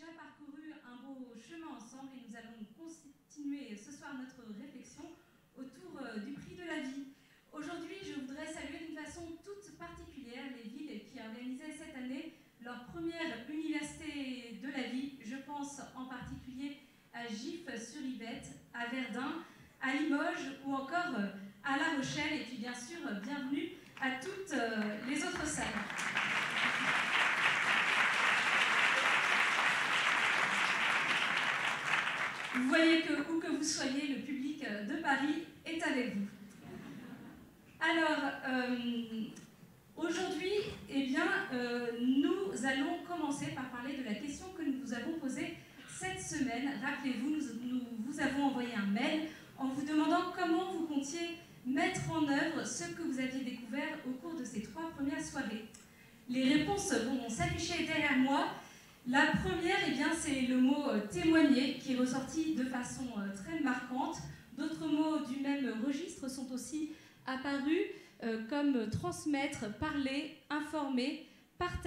déjà parcouru un beau chemin ensemble et nous allons continuer ce soir notre réflexion autour du prix de la vie. Aujourd'hui, je voudrais saluer d'une façon toute particulière les villes qui organisaient cette année leur première université de la vie. Je pense en particulier à Gif-sur-Yvette, à Verdun, à Limoges ou encore à La Rochelle. Et puis bien sûr, bienvenue à toutes les autres salles. Vous voyez que, où que vous soyez, le public de Paris est avec vous. Alors, aujourd'hui, eh bien, nous allons commencer par parler de la question que nous vous avons posée cette semaine. Rappelez-vous, nous vous avons envoyé un mail en vous demandant comment vous comptiez mettre en œuvre ce que vous aviez découvert au cours de ces 3 premières soirées. Les réponses vont s'afficher derrière moi. La première, eh bien, c'est le mot « témoigner » qui est ressorti de façon très marquante. D'autres mots du même registre sont aussi apparus comme « transmettre »,« parler »,« informer »,« partager ».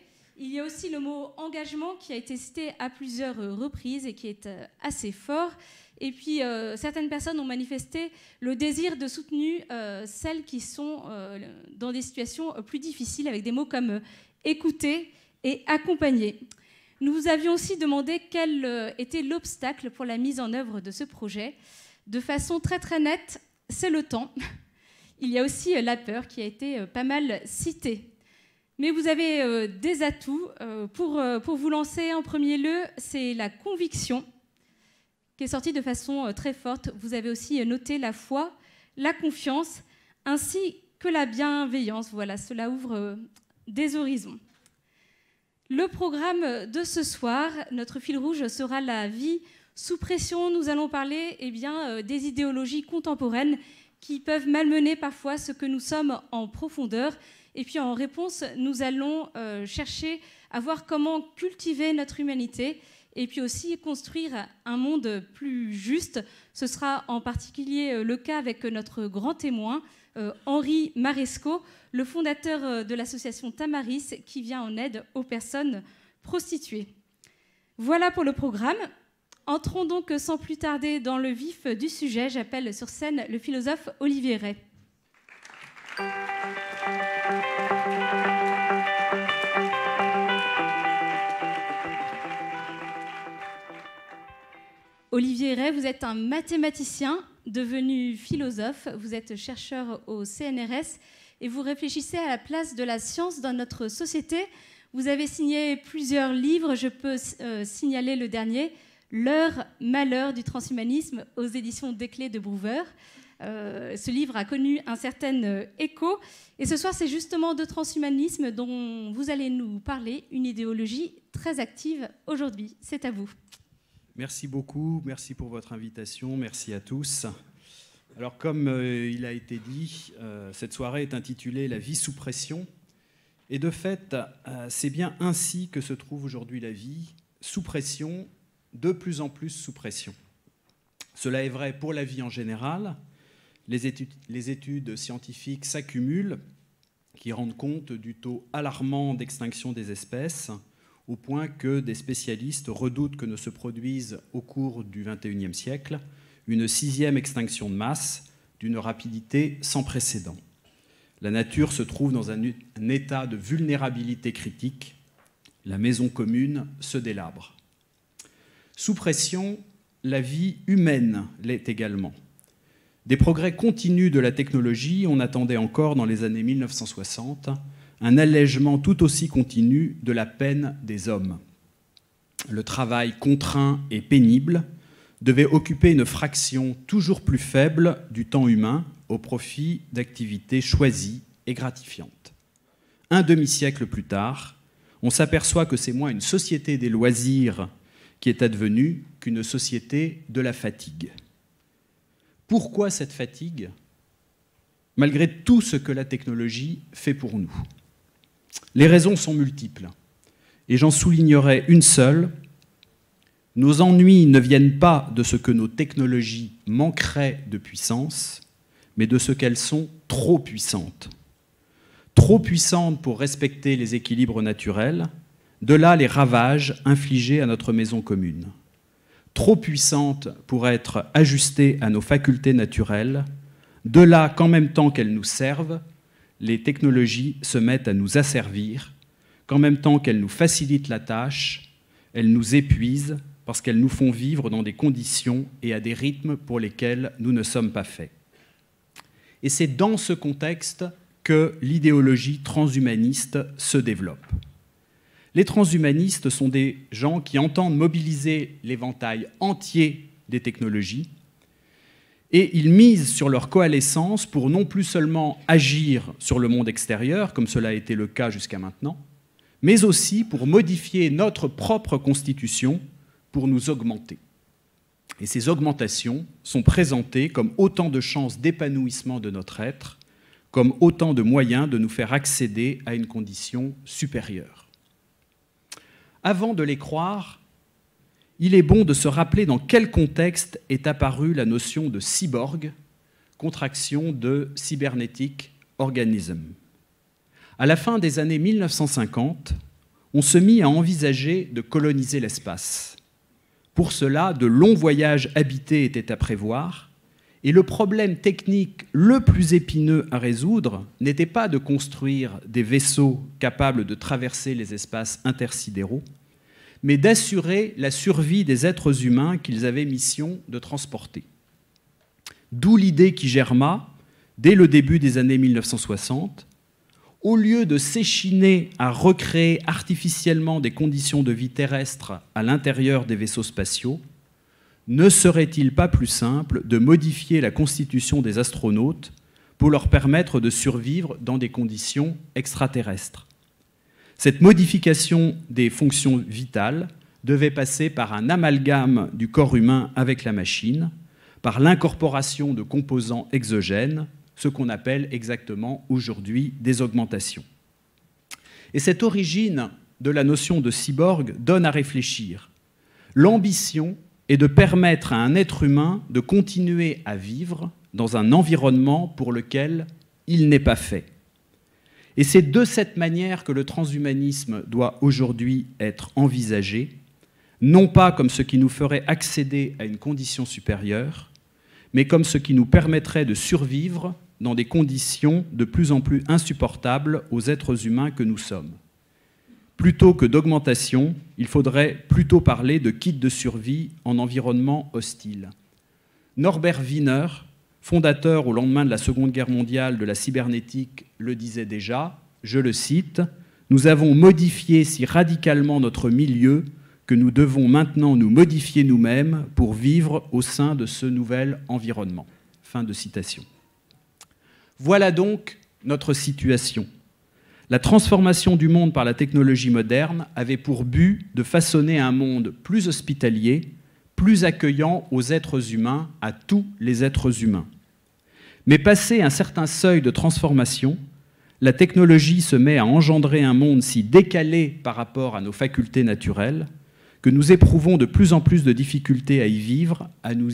Il y a aussi le mot « engagement » qui a été cité à plusieurs reprises et qui est assez fort. Et puis, certaines personnes ont manifesté le désir de soutenir celles qui sont dans des situations plus difficiles avec des mots comme « écouter » et « accompagner ». Nous vous avions aussi demandé quel était l'obstacle pour la mise en œuvre de ce projet. De façon très très nette, c'est le temps. Il y a aussi la peur qui a été pas mal citée. Mais vous avez des atouts pour vous lancer. En premier lieu, c'est la conviction qui est sortie de façon très forte. Vous avez aussi noté la foi, la confiance, ainsi que la bienveillance. Voilà, cela ouvre des horizons. Le programme de ce soir, notre fil rouge sera la vie sous pression. Nous allons parler des idéologies contemporaines qui peuvent malmener parfois ce que nous sommes en profondeur. Et puis en réponse, nous allons chercher à voir comment cultiver notre humanité et puis aussi construire un monde plus juste. Ce sera en particulier le cas avec notre grand témoin, Henri Maresco, le fondateur de l'association Tamaris, qui vient en aide aux personnes prostituées. Voilà pour le programme. Entrons donc sans plus tarder dans le vif du sujet. J'appelle sur scène le philosophe Olivier Rey. Olivier Rey, vous êtes un mathématicien devenu philosophe. Vous êtes chercheur au CNRS et vous réfléchissez à la place de la science dans notre société. Vous avez signé plusieurs livres. Je peux signaler le dernier, L'heure malheur du transhumanisme, aux éditions Desclés de Brouwer. Ce livre a connu un certain écho. Et ce soir, c'est justement de transhumanisme dont vous allez nous parler, une idéologie très active aujourd'hui. C'est à vous. Merci beaucoup, merci pour votre invitation, merci à tous. Alors comme il a été dit, cette soirée est intitulée « La vie sous pression ». Et de fait, c'est bien ainsi que se trouve aujourd'hui la vie, sous pression, de plus en plus sous pression. Cela est vrai pour la vie en général. Les études scientifiques s'accumulent, qui rendent compte du taux alarmant d'extinction des espèces, au point que des spécialistes redoutent que ne se produise au cours du XXIe siècle une 6e extinction de masse d'une rapidité sans précédent. La nature se trouve dans un état de vulnérabilité critique. La maison commune se délabre. Sous pression, la vie humaine l'est également. Des progrès continus de la technologie, on attendait encore dans les années 1960 un allègement tout aussi continu de la peine des hommes. Le travail contraint et pénible devait occuper une fraction toujours plus faible du temps humain au profit d'activités choisies et gratifiantes. Un demi-siècle plus tard, on s'aperçoit que c'est moins une société des loisirs qui est advenue qu'une société de la fatigue. Pourquoi cette fatigue, malgré tout ce que la technologie fait pour nous ? Les raisons sont multiples, et j'en soulignerai une seule. Nos ennuis ne viennent pas de ce que nos technologies manqueraient de puissance, mais de ce qu'elles sont trop puissantes. Trop puissantes pour respecter les équilibres naturels, De là les ravages infligés à notre maison commune. Trop puissantes pour être ajustées à nos facultés naturelles, de là qu'en même temps qu'elles nous servent, les technologies se mettent à nous asservir, qu'en même temps qu'elles nous facilitent la tâche, elles nous épuisent parce qu'elles nous font vivre dans des conditions et à des rythmes pour lesquels nous ne sommes pas faits. Et c'est dans ce contexte que l'idéologie transhumaniste se développe. Les transhumanistes sont des gens qui entendent mobiliser l'éventail entier des technologies et ils misent sur leur coalescence pour non plus seulement agir sur le monde extérieur, comme cela a été le cas jusqu'à maintenant, mais aussi pour modifier notre propre constitution pour nous augmenter. Et ces augmentations sont présentées comme autant de chances d'épanouissement de notre être, comme autant de moyens de nous faire accéder à une condition supérieure. Avant de les croire, il est bon de se rappeler dans quel contexte est apparue la notion de cyborg, contraction de cybernetic organism. À la fin des années 1950, on se mit à envisager de coloniser l'espace. Pour cela, de longs voyages habités étaient à prévoir, et le problème technique le plus épineux à résoudre n'était pas de construire des vaisseaux capables de traverser les espaces intersidéraux, mais d'assurer la survie des êtres humains qu'ils avaient mission de transporter. D'où l'idée qui germa, dès le début des années 1960, au lieu de s'échiner à recréer artificiellement des conditions de vie terrestres à l'intérieur des vaisseaux spatiaux, ne serait-il pas plus simple de modifier la constitution des astronautes pour leur permettre de survivre dans des conditions extraterrestres? Cette modification des fonctions vitales devait passer par un amalgame du corps humain avec la machine, par l'incorporation de composants exogènes, ce qu'on appelle exactement aujourd'hui des augmentations. Et cette origine de la notion de cyborg donne à réfléchir. L'ambition est de permettre à un être humain de continuer à vivre dans un environnement pour lequel il n'est pas fait. Et c'est de cette manière que le transhumanisme doit aujourd'hui être envisagé, non pas comme ce qui nous ferait accéder à une condition supérieure, mais comme ce qui nous permettrait de survivre dans des conditions de plus en plus insupportables aux êtres humains que nous sommes. Plutôt que d'augmentation, il faudrait plutôt parler de kit de survie en environnement hostile. Norbert Wiener, fondateur au lendemain de la Seconde Guerre mondiale de la cybernétique, le disait déjà, je le cite, « Nous avons modifié si radicalement notre milieu que nous devons maintenant nous modifier nous-mêmes pour vivre au sein de ce nouvel environnement. » Fin de citation. Voilà donc notre situation. La transformation du monde par la technologie moderne avait pour but de façonner un monde plus hospitalier, plus accueillant aux êtres humains, à tous les êtres humains. Mais passé un certain seuil de transformation, la technologie se met à engendrer un monde si décalé par rapport à nos facultés naturelles que nous éprouvons de plus en plus de difficultés à y vivre, à nous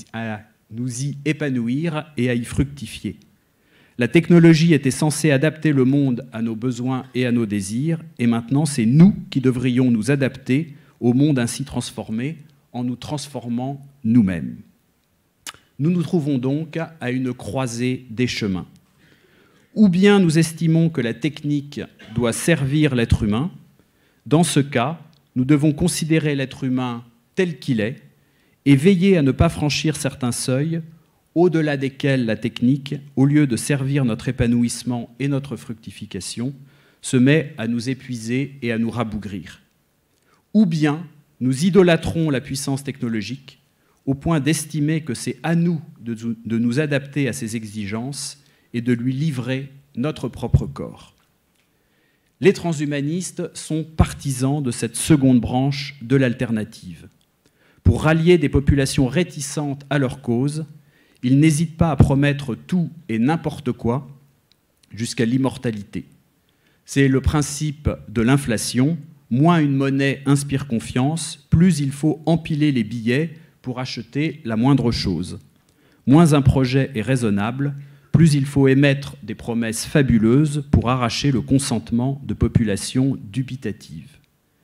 y épanouir et à y fructifier. La technologie était censée adapter le monde à nos besoins et à nos désirs, et maintenant c'est nous qui devrions nous adapter au monde ainsi transformé en nous transformant nous-mêmes. Nous nous trouvons donc à une croisée des chemins. Ou bien nous estimons que la technique doit servir l'être humain. Dans ce cas, nous devons considérer l'être humain tel qu'il est et veiller à ne pas franchir certains seuils au-delà desquels la technique, au lieu de servir notre épanouissement et notre fructification, se met à nous épuiser et à nous rabougrir. Ou bien nous idolâtrons la puissance technologique au point d'estimer que c'est à nous de nous adapter à ses exigences et de lui livrer notre propre corps. Les transhumanistes sont partisans de cette seconde branche de l'alternative. Pour rallier des populations réticentes à leur cause, ils n'hésitent pas à promettre tout et n'importe quoi jusqu'à l'immortalité. C'est le principe de l'inflation. Moins une monnaie inspire confiance, plus il faut empiler les billets pour acheter la moindre chose. Moins un projet est raisonnable, plus il faut émettre des promesses fabuleuses pour arracher le consentement de populations dubitatives.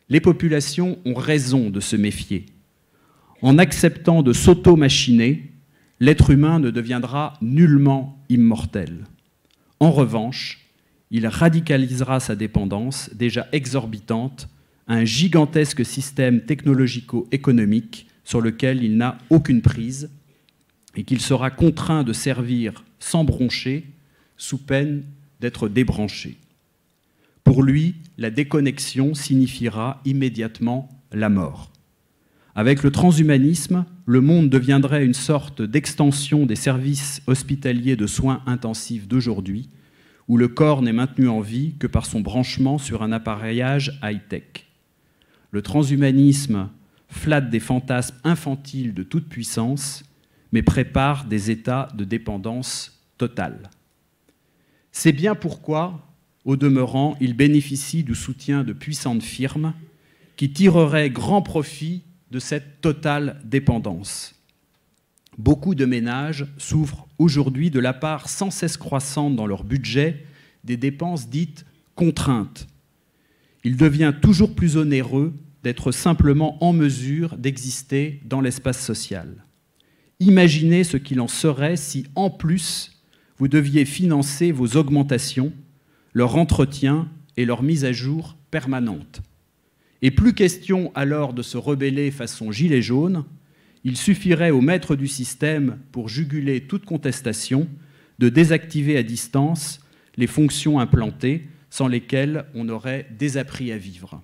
Les populations ont raison de se méfier. En acceptant de s'auto-machiner, l'être humain ne deviendra nullement immortel. En revanche, il radicalisera sa dépendance, déjà exorbitante, à un gigantesque système technologico-économique sur lequel il n'a aucune prise et qu'il sera contraint de servir sans broncher, sous peine d'être débranché. Pour lui, la déconnexion signifiera immédiatement la mort. Avec le transhumanisme, le monde deviendrait une sorte d'extension des services hospitaliers de soins intensifs d'aujourd'hui, où le corps n'est maintenu en vie que par son branchement sur un appareillage high-tech. Le transhumanisme flatte des fantasmes infantiles de toute puissance, mais prépare des états de dépendance totale. C'est bien pourquoi, au demeurant, il bénéficie du soutien de puissantes firmes qui tireraient grand profit de cette totale dépendance. Beaucoup de ménages souffrent aujourd'hui de la part sans cesse croissante dans leur budget des dépenses dites contraintes. Il devient toujours plus onéreux d'être simplement en mesure d'exister dans l'espace social. Imaginez ce qu'il en serait si, en plus, vous deviez financer vos augmentations, leur entretien et leur mise à jour permanente. Et plus question alors de se rebeller façon gilet jaune, il suffirait au maître du système, pour juguler toute contestation, de désactiver à distance les fonctions implantées sans lesquelles on aurait désappris à vivre.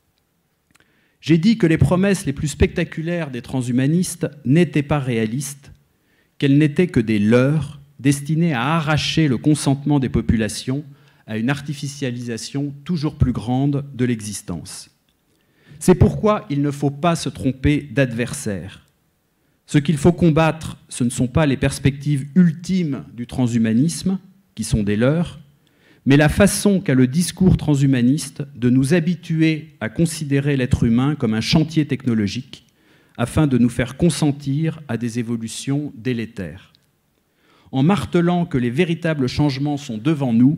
J'ai dit que les promesses les plus spectaculaires des transhumanistes n'étaient pas réalistes, qu'elles n'étaient que des leurres destinés à arracher le consentement des populations à une artificialisation toujours plus grande de l'existence. C'est pourquoi il ne faut pas se tromper d'adversaire. Ce qu'il faut combattre, ce ne sont pas les perspectives ultimes du transhumanisme, qui sont des leurs, mais la façon qu'a le discours transhumaniste de nous habituer à considérer l'être humain comme un chantier technologique, afin de nous faire consentir à des évolutions délétères. En martelant que les véritables changements sont devant nous,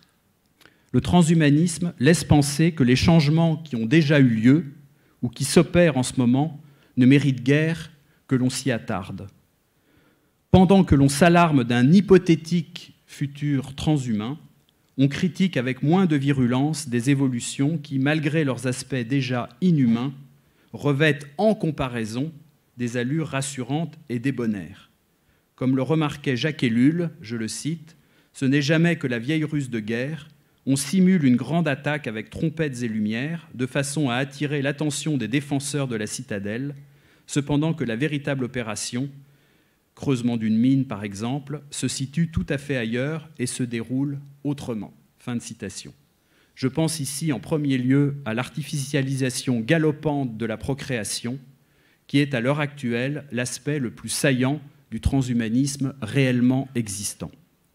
le transhumanisme laisse penser que les changements qui ont déjà eu lieu ou qui s'opèrent en ce moment ne méritent guère que l'on s'y attarde. Pendant que l'on s'alarme d'un hypothétique futur transhumain, on critique avec moins de virulence des évolutions qui, malgré leurs aspects déjà inhumains, revêtent en comparaison des allures rassurantes et débonnaires. Comme le remarquait Jacques Ellul, je le cite, « Ce n'est jamais que la vieille ruse de guerre. On simule une grande attaque avec trompettes et lumières, de façon à attirer l'attention des défenseurs de la citadelle, cependant que la véritable opération, creusement d'une mine par exemple, se situe tout à fait ailleurs et se déroule autrement. » Fin de citation. Je pense ici en premier lieu à l'artificialisation galopante de la procréation, qui est à l'heure actuelle l'aspect le plus saillant du transhumanisme réellement existant.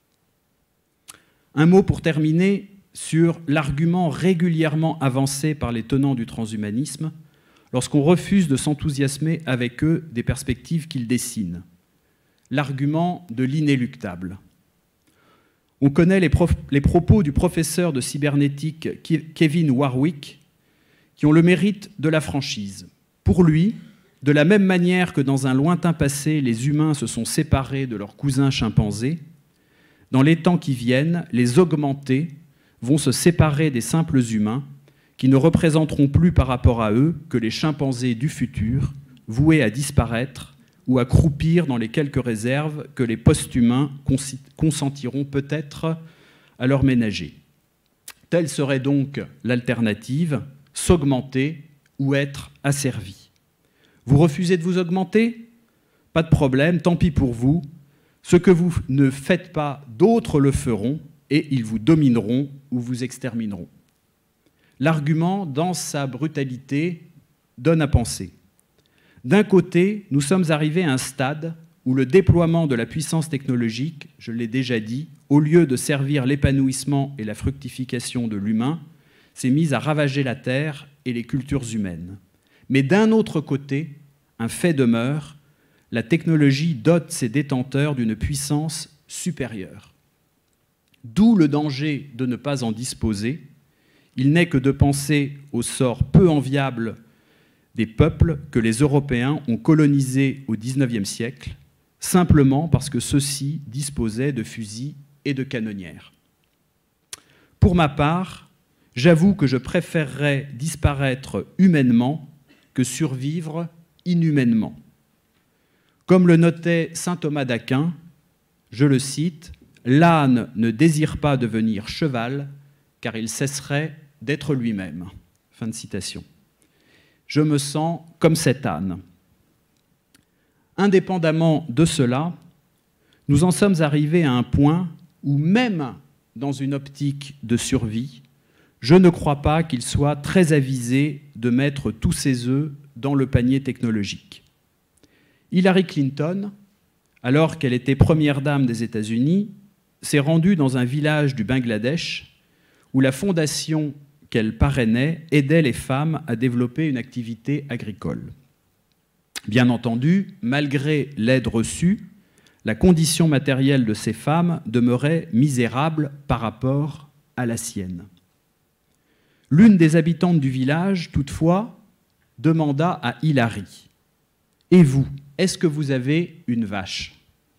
Un mot pour terminer sur l'argument régulièrement avancé par les tenants du transhumanisme lorsqu'on refuse de s'enthousiasmer avec eux des perspectives qu'ils dessinent. L'argument de l'inéluctable. On connaît les propos du professeur de cybernétique Kevin Warwick, qui ont le mérite de la franchise. Pour lui, de la même manière que dans un lointain passé, les humains se sont séparés de leurs cousins chimpanzés, dans les temps qui viennent, les augmentés vont se séparer des simples humains qui ne représenteront plus par rapport à eux que les chimpanzés du futur, voués à disparaître ou à croupir dans les quelques réserves que les post-humains consentiront peut-être à leur ménager. Telle serait donc l'alternative, s'augmenter ou être asservi. Vous refusez de vous augmenter? Pas de problème, tant pis pour vous. Ce que vous ne faites pas, d'autres le feront et ils vous domineront ou vous extermineront. L'argument, dans sa brutalité, donne à penser. D'un côté, nous sommes arrivés à un stade où le déploiement de la puissance technologique, je l'ai déjà dit, au lieu de servir l'épanouissement et la fructification de l'humain, s'est mis à ravager la terre et les cultures humaines. Mais d'un autre côté, un fait demeure, la technologie dote ses détenteurs d'une puissance supérieure. D'où le danger de ne pas en disposer. Il n'est que de penser au sort peu enviable des peuples que les Européens ont colonisés au XIXe siècle, simplement parce que ceux-ci disposaient de fusils et de canonnières. Pour ma part, j'avoue que je préférerais disparaître humainement que survivre inhumainement. Comme le notait saint Thomas d'Aquin, je le cite, « L'âne ne désire pas devenir cheval, car il cesserait d'être lui-même. » Fin de citation. Je me sens comme cet âne. Indépendamment de cela, nous en sommes arrivés à un point où, même dans une optique de survie, je ne crois pas qu'il soit très avisé de mettre tous ses œufs dans le panier technologique. Hillary Clinton, alors qu'elle était première dame des États-Unis, s'est rendue dans un village du Bangladesh où la fondation qu'elle parrainait aidait les femmes à développer une activité agricole. Bien entendu, malgré l'aide reçue, la condition matérielle de ces femmes demeurait misérable par rapport à la sienne. L'une des habitantes du village, toutefois, demanda à Hillary « Et vous, est-ce que vous avez une vache ?»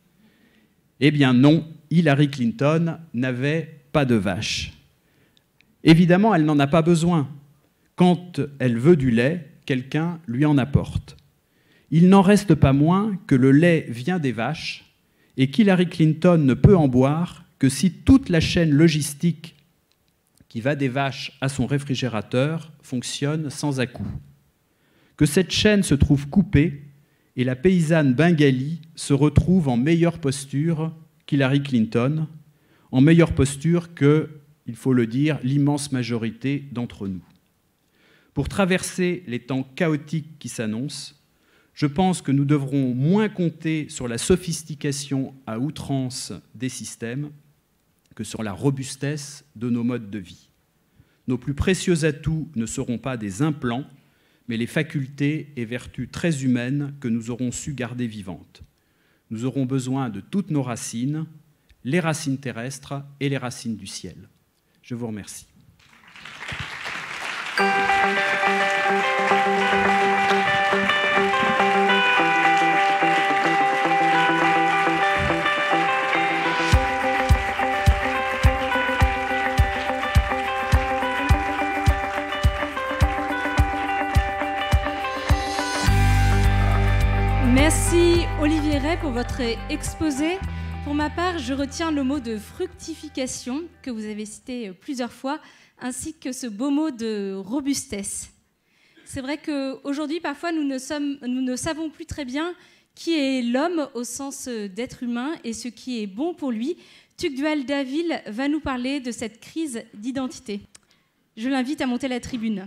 Eh bien non, Hillary Clinton n'avait pas de vache. Évidemment, elle n'en a pas besoin. Quand elle veut du lait, quelqu'un lui en apporte. Il n'en reste pas moins que le lait vient des vaches et qu'Hillary Clinton ne peut en boire que si toute la chaîne logistique qui va des vaches à son réfrigérateur fonctionne sans à-coups. Que cette chaîne se trouve coupée et la paysanne bengali se retrouve en meilleure posture qu'Hillary Clinton, en meilleure posture que, il faut le dire, l'immense majorité d'entre nous. Pour traverser les temps chaotiques qui s'annoncent, je pense que nous devrons moins compter sur la sophistication à outrance des systèmes que sur la robustesse de nos modes de vie. Nos plus précieux atouts ne seront pas des implants, mais les facultés et vertus très humaines que nous aurons su garder vivantes. Nous aurons besoin de toutes nos racines, les racines terrestres et les racines du ciel. Je vous remercie. Merci Olivier Rey pour votre exposé. Pour ma part, je retiens le mot de fructification que vous avez cité plusieurs fois, ainsi que ce beau mot de robustesse. C'est vrai qu'aujourd'hui, parfois, nous ne savons plus très bien qui est l'homme au sens d'être humain et ce qui est bon pour lui. Tugdual Davil va nous parler de cette crise d'identité. Je l'invite à monter à la tribune.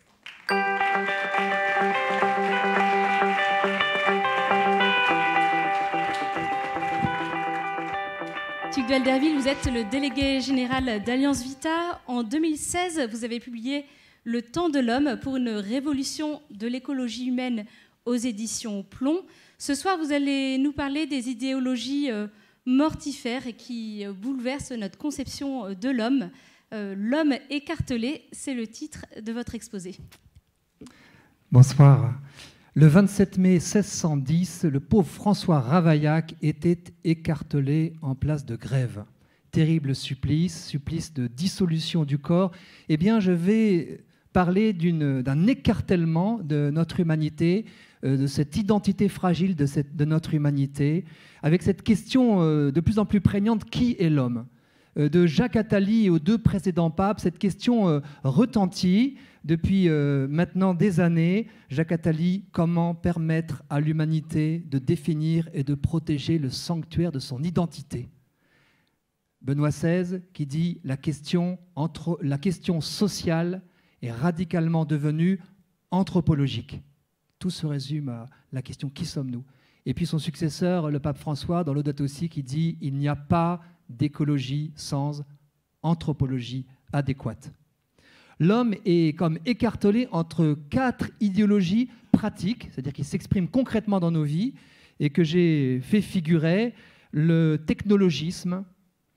Tugdual Davil, vous êtes le délégué général d'Alliance Vita. En 2016, vous avez publié Le temps de l'homme pour une révolution de l'écologie humaine aux éditions Plomb. Ce soir, vous allez nous parler des idéologies mortifères et qui bouleversent notre conception de l'homme. L'homme écartelé, c'est le titre de votre exposé. Bonsoir. Le 27 mai 1610, le pauvre François Ravaillac était écartelé en place de Grève. Terrible supplice, supplice de dissolution du corps. Eh bien, je vais parler d'un écartèlement de notre humanité, de cette identité fragile de notre humanité, avec cette question de plus en plus prégnante, qui est l'homme ? De Jacques Attali aux deux précédents papes, cette question retentit depuis maintenant des années. Jacques Attali, comment permettre à l'humanité de définir et de protéger le sanctuaire de son identité ? Benoît XVI qui dit la question sociale est radicalement devenue anthropologique. Tout se résume à la question qui sommes-nous ? Et puis son successeur, le pape François, dans Laudato Si, qui dit il n'y a pas d'écologie sans anthropologie adéquate. L'homme est comme écartelé entre 4 idéologies pratiques, c'est-à-dire qui s'expriment concrètement dans nos vies, et que j'ai fait figurer le technologisme,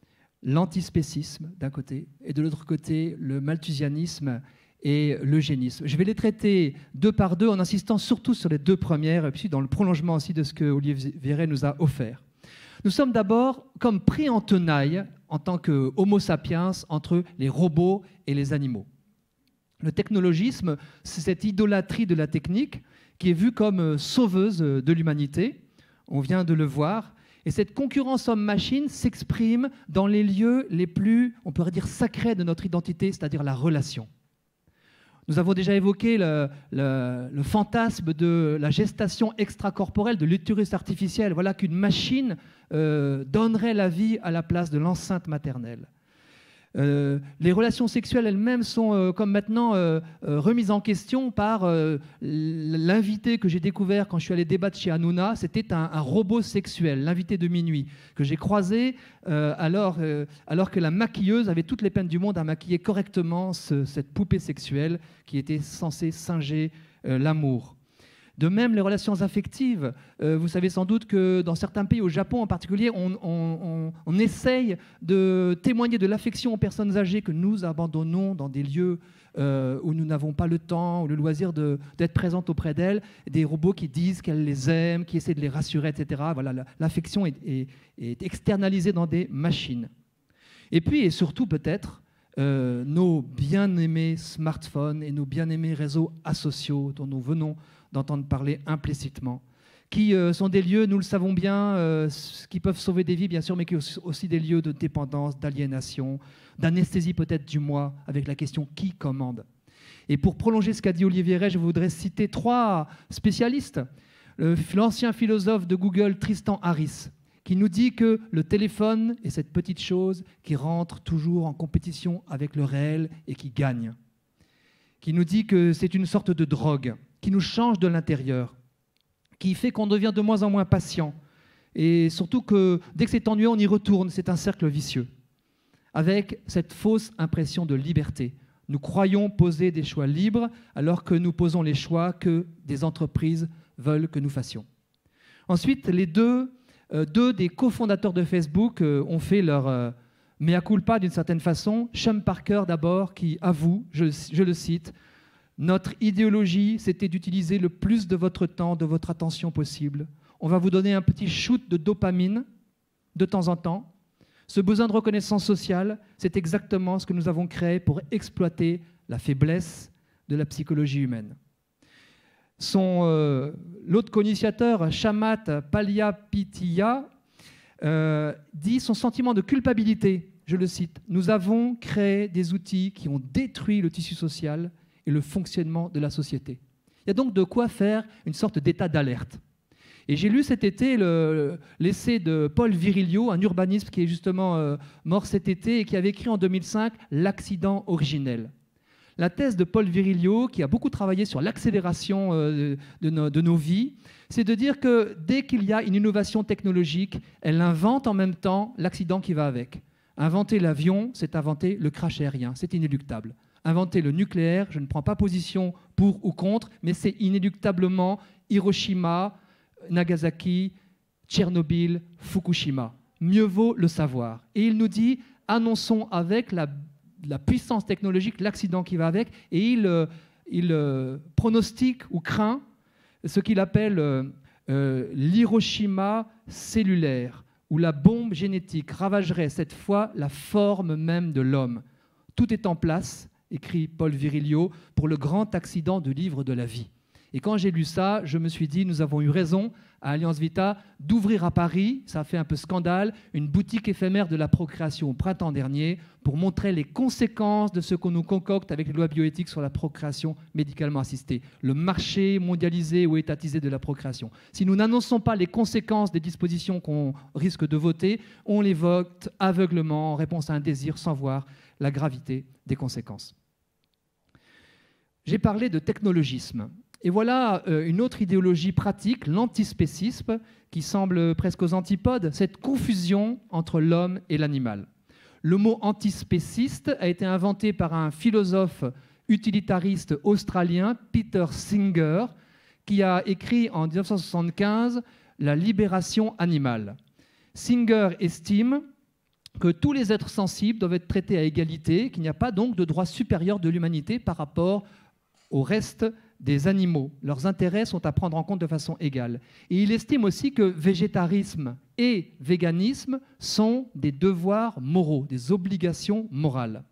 l'antispécisme d'un côté, et de l'autre côté, le malthusianisme et l'eugénisme. Je vais les traiter deux par deux en insistant surtout sur les deux premières, et puis dans le prolongement aussi de ce que Olivier Véret nous a offert. Nous sommes d'abord comme pris en tenaille, en tant que Homo sapiens, entre les robots et les animaux. Le technologisme, c'est cette idolâtrie de la technique qui est vue comme sauveuse de l'humanité. On vient de le voir. Et cette concurrence homme-machine s'exprime dans les lieux les plus, on pourrait dire, sacrés de notre identité, c'est-à-dire la relation. Nous avons déjà évoqué le fantasme de la gestation extracorporelle, de l'utérus artificiel. Voilà qu'une machine donnerait la vie à la place de l'enceinte maternelle. Les relations sexuelles elles-mêmes sont comme maintenant remises en question par l'invité que j'ai découvert quand je suis allé débattre chez Hanouna. C'était un robot sexuel, l'invité de minuit, que j'ai croisé alors que la maquilleuse avait toutes les peines du monde à maquiller correctement cette poupée sexuelle qui était censée singer l'amour. De même, les relations affectives. Vous savez sans doute que dans certains pays, au Japon en particulier, on essaye de témoigner de l'affection aux personnes âgées que nous abandonnons dans des lieux où nous n'avons pas le temps ou le loisir d'être présentes auprès d'elles. Des robots qui disent qu'elles les aiment, qui essaient de les rassurer, etc. Voilà, l'affection est externalisée dans des machines. Et puis, et surtout peut-être, nos bien-aimés smartphones et nos bien-aimés réseaux asociaux dont nous venons d'entendre parler implicitement, qui sont des lieux, nous le savons bien, qui peuvent sauver des vies, bien sûr, mais qui sont aussi des lieux de dépendance, d'aliénation, d'anesthésie peut-être du moi, avec la question « qui commande ?» Et pour prolonger ce qu'a dit Olivier Véret, je voudrais citer trois spécialistes. L'ancien philosophe de Google, Tristan Harris, qui nous dit que le téléphone est cette petite chose qui rentre toujours en compétition avec le réel et qui gagne. Qui nous dit que c'est une sorte de drogue qui nous change de l'intérieur, qui fait qu'on devient de moins en moins patient, et surtout que dès que c'est ennuyeux, on y retourne, c'est un cercle vicieux, avec cette fausse impression de liberté. Nous croyons poser des choix libres, alors que nous posons les choix que des entreprises veulent que nous fassions. Ensuite, les deux des cofondateurs de Facebook ont fait leur mea culpa d'une certaine façon. Sean Parker d'abord, qui avoue, je le cite, « Notre idéologie, c'était d'utiliser le plus de votre temps, de votre attention possible. On va vous donner un petit shoot de dopamine de temps en temps. Ce besoin de reconnaissance sociale, c'est exactement ce que nous avons créé pour exploiter la faiblesse de la psychologie humaine. » L'autre co-initiateur, Shamat Palihapitiya, dit son sentiment de culpabilité, je le cite, « Nous avons créé des outils qui ont détruit le tissu social et le fonctionnement de la société. » Il y a donc de quoi faire une sorte d'état d'alerte. Et j'ai lu cet été l'essai de Paul Virilio, un urbaniste qui est justement mort cet été et qui avait écrit en 2005 « L'accident originel ». La thèse de Paul Virilio, qui a beaucoup travaillé sur l'accélération de nos vies, c'est de dire que dès qu'il y a une innovation technologique, elle invente en même temps l'accident qui va avec. Inventer l'avion, c'est inventer le crash aérien, c'est inéluctable. Inventer le nucléaire, je ne prends pas position pour ou contre, mais c'est inéluctablement Hiroshima, Nagasaki, Tchernobyl, Fukushima. Mieux vaut le savoir. Et il nous dit, annonçons avec la puissance technologique l'accident qui va avec, et il pronostique ou craint ce qu'il appelle l'Hiroshima cellulaire, où la bombe génétique ravagerait cette fois la forme même de l'homme. Tout est en place, écrit Paul Virilio, pour le grand accident du livre de la vie. Et quand j'ai lu ça, je me suis dit, nous avons eu raison à Alliance Vita d'ouvrir à Paris, ça a fait un peu scandale, une boutique éphémère de la procréation au printemps dernier pour montrer les conséquences de ce qu'on nous concocte avec les lois bioéthiques sur la procréation médicalement assistée, le marché mondialisé ou étatisé de la procréation. Si nous n'annonçons pas les conséquences des dispositions qu'on risque de voter, on les vote aveuglement en réponse à un désir sans voir la gravité des conséquences. J'ai parlé de technologisme. Et voilà une autre idéologie pratique, l'antispécisme, qui semble presque aux antipodes, cette confusion entre l'homme et l'animal. Le mot antispéciste a été inventé par un philosophe utilitariste australien, Peter Singer, qui a écrit en 1975 « La libération animale ». Singer estime que tous les êtres sensibles doivent être traités à égalité, qu'il n'y a pas donc de droit supérieur de l'humanité par rapport au reste des animaux. Leurs intérêts sont à prendre en compte de façon égale. Et il estime aussi que végétarisme et véganisme sont des devoirs moraux, des obligations morales.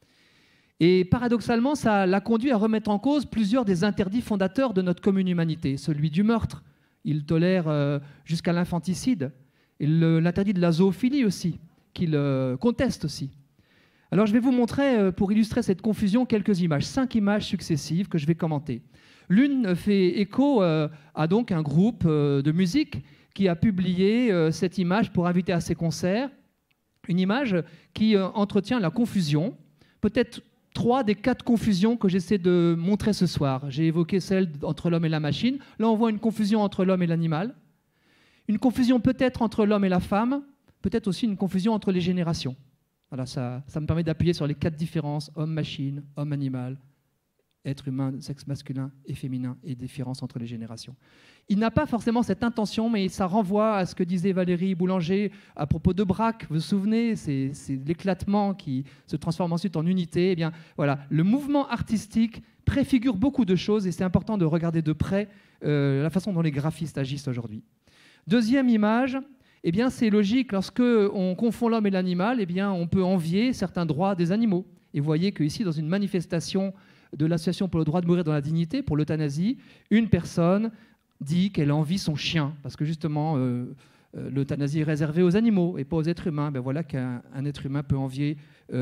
Et paradoxalement, ça l'a conduit à remettre en cause plusieurs des interdits fondateurs de notre commune humanité. Celui du meurtre, il tolère jusqu'à l'infanticide, et l'interdit de la zoophilie aussi, qu'il conteste aussi. Alors je vais vous montrer, pour illustrer cette confusion, quelques images, 5 images successives que je vais commenter. L'une fait écho à donc un groupe de musique qui a publié cette image pour inviter à ses concerts, une image qui entretient la confusion, peut-être 3 des 4 confusions que j'essaie de montrer ce soir. J'ai évoqué celle entre l'homme et la machine. Là, on voit une confusion entre l'homme et l'animal. Une confusion peut-être entre l'homme et la femme. Peut-être aussi une confusion entre les générations. Voilà, ça me permet d'appuyer sur les 4 différences, homme-machine, homme-animal, être humain, sexe masculin et féminin, et différences entre les générations. Il n'a pas forcément cette intention, mais ça renvoie à ce que disait Valérie Boulanger à propos de Braque. Vous vous souvenez, c'est l'éclatement qui se transforme ensuite en unité. Eh bien, voilà, le mouvement artistique préfigure beaucoup de choses et c'est important de regarder de près la façon dont les graphistes agissent aujourd'hui. Deuxième image, eh bien, c'est logique. Lorsque on confond l'homme et l'animal, eh bien, on peut envier certains droits des animaux. Et vous voyez qu'ici, dans une manifestation de l'Association pour le droit de mourir dans la dignité, pour l'euthanasie, une personne dit qu'elle envie son chien, parce que justement, l'euthanasie est réservée aux animaux et pas aux êtres humains. Ben voilà qu'un être humain peut envier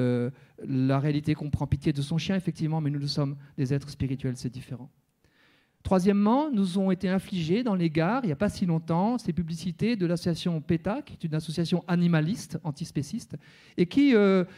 la réalité qu'on prend pitié de son chien, effectivement, mais nous sommes des êtres spirituels, c'est différent. Troisièmement, nous ont été infligées dans les gares, il n'y a pas si longtemps, ces publicités de l'association PETA, qui est une association animaliste, antispéciste, et qui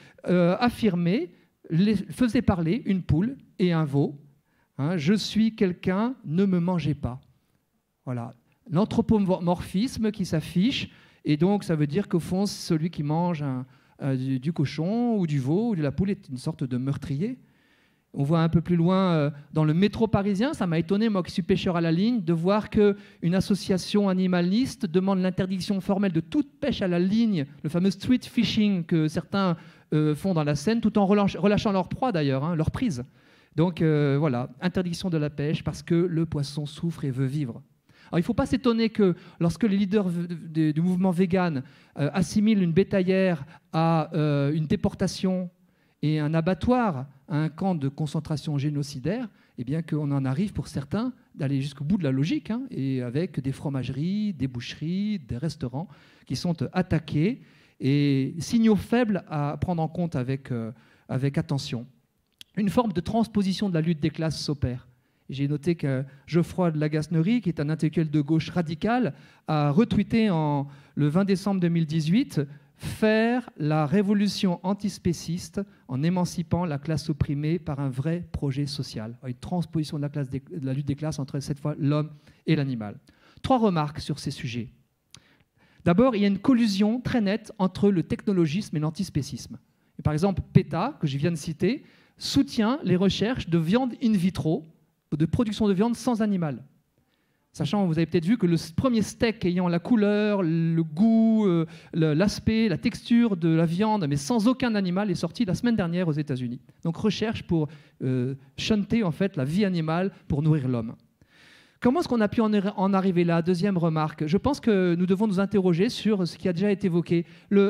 affirmait, faisait parler une poule et un veau. Hein, je suis quelqu'un, ne me mangez pas. Voilà, l'anthropomorphisme qui s'affiche, et donc ça veut dire qu'au fond, celui qui mange du cochon ou du veau ou de la poule est une sorte de meurtrier. On voit un peu plus loin dans le métro parisien, ça m'a étonné, moi qui suis pêcheur à la ligne, de voir qu'une association animaliste demande l'interdiction formelle de toute pêche à la ligne, le fameux street fishing que certains font dans la Seine, tout en relâchant leur proie d'ailleurs, hein, leur prise. Donc voilà, interdiction de la pêche parce que le poisson souffre et veut vivre. Alors, il ne faut pas s'étonner que lorsque les leaders du mouvement vegan assimilent une bétaillère à une déportation et un abattoir à un camp de concentration génocidaire, eh bien qu'on en arrive pour certains d'aller jusqu'au bout de la logique, hein, et avec des fromageries, des boucheries, des restaurants qui sont attaqués, et signaux faibles à prendre en compte avec attention. Une forme de transposition de la lutte des classes s'opère. J'ai noté que Geoffroy de Lagasnerie, qui est un intellectuel de gauche radical, a retweeté le 20 décembre 2018 « Faire la révolution antispéciste en émancipant la classe opprimée par un vrai projet social ». Une transposition de la lutte des classes entre, cette fois, l'homme et l'animal. 3 remarques sur ces sujets. D'abord, il y a une collusion très nette entre le technologisme et l'antispécisme. Par exemple, PETA, que je viens de citer, soutient les recherches de viande in vitro, de production de viande sans animal. Sachant, vous avez peut-être vu que le premier steak ayant la couleur, le goût, l'aspect, la texture de la viande, mais sans aucun animal, est sorti la semaine dernière aux États-Unis. Donc recherche pour shunter en fait la vie animale pour nourrir l'homme. Comment est-ce qu'on a pu en arriver là? Deuxième remarque. Je pense que nous devons nous interroger sur ce qui a déjà été évoqué.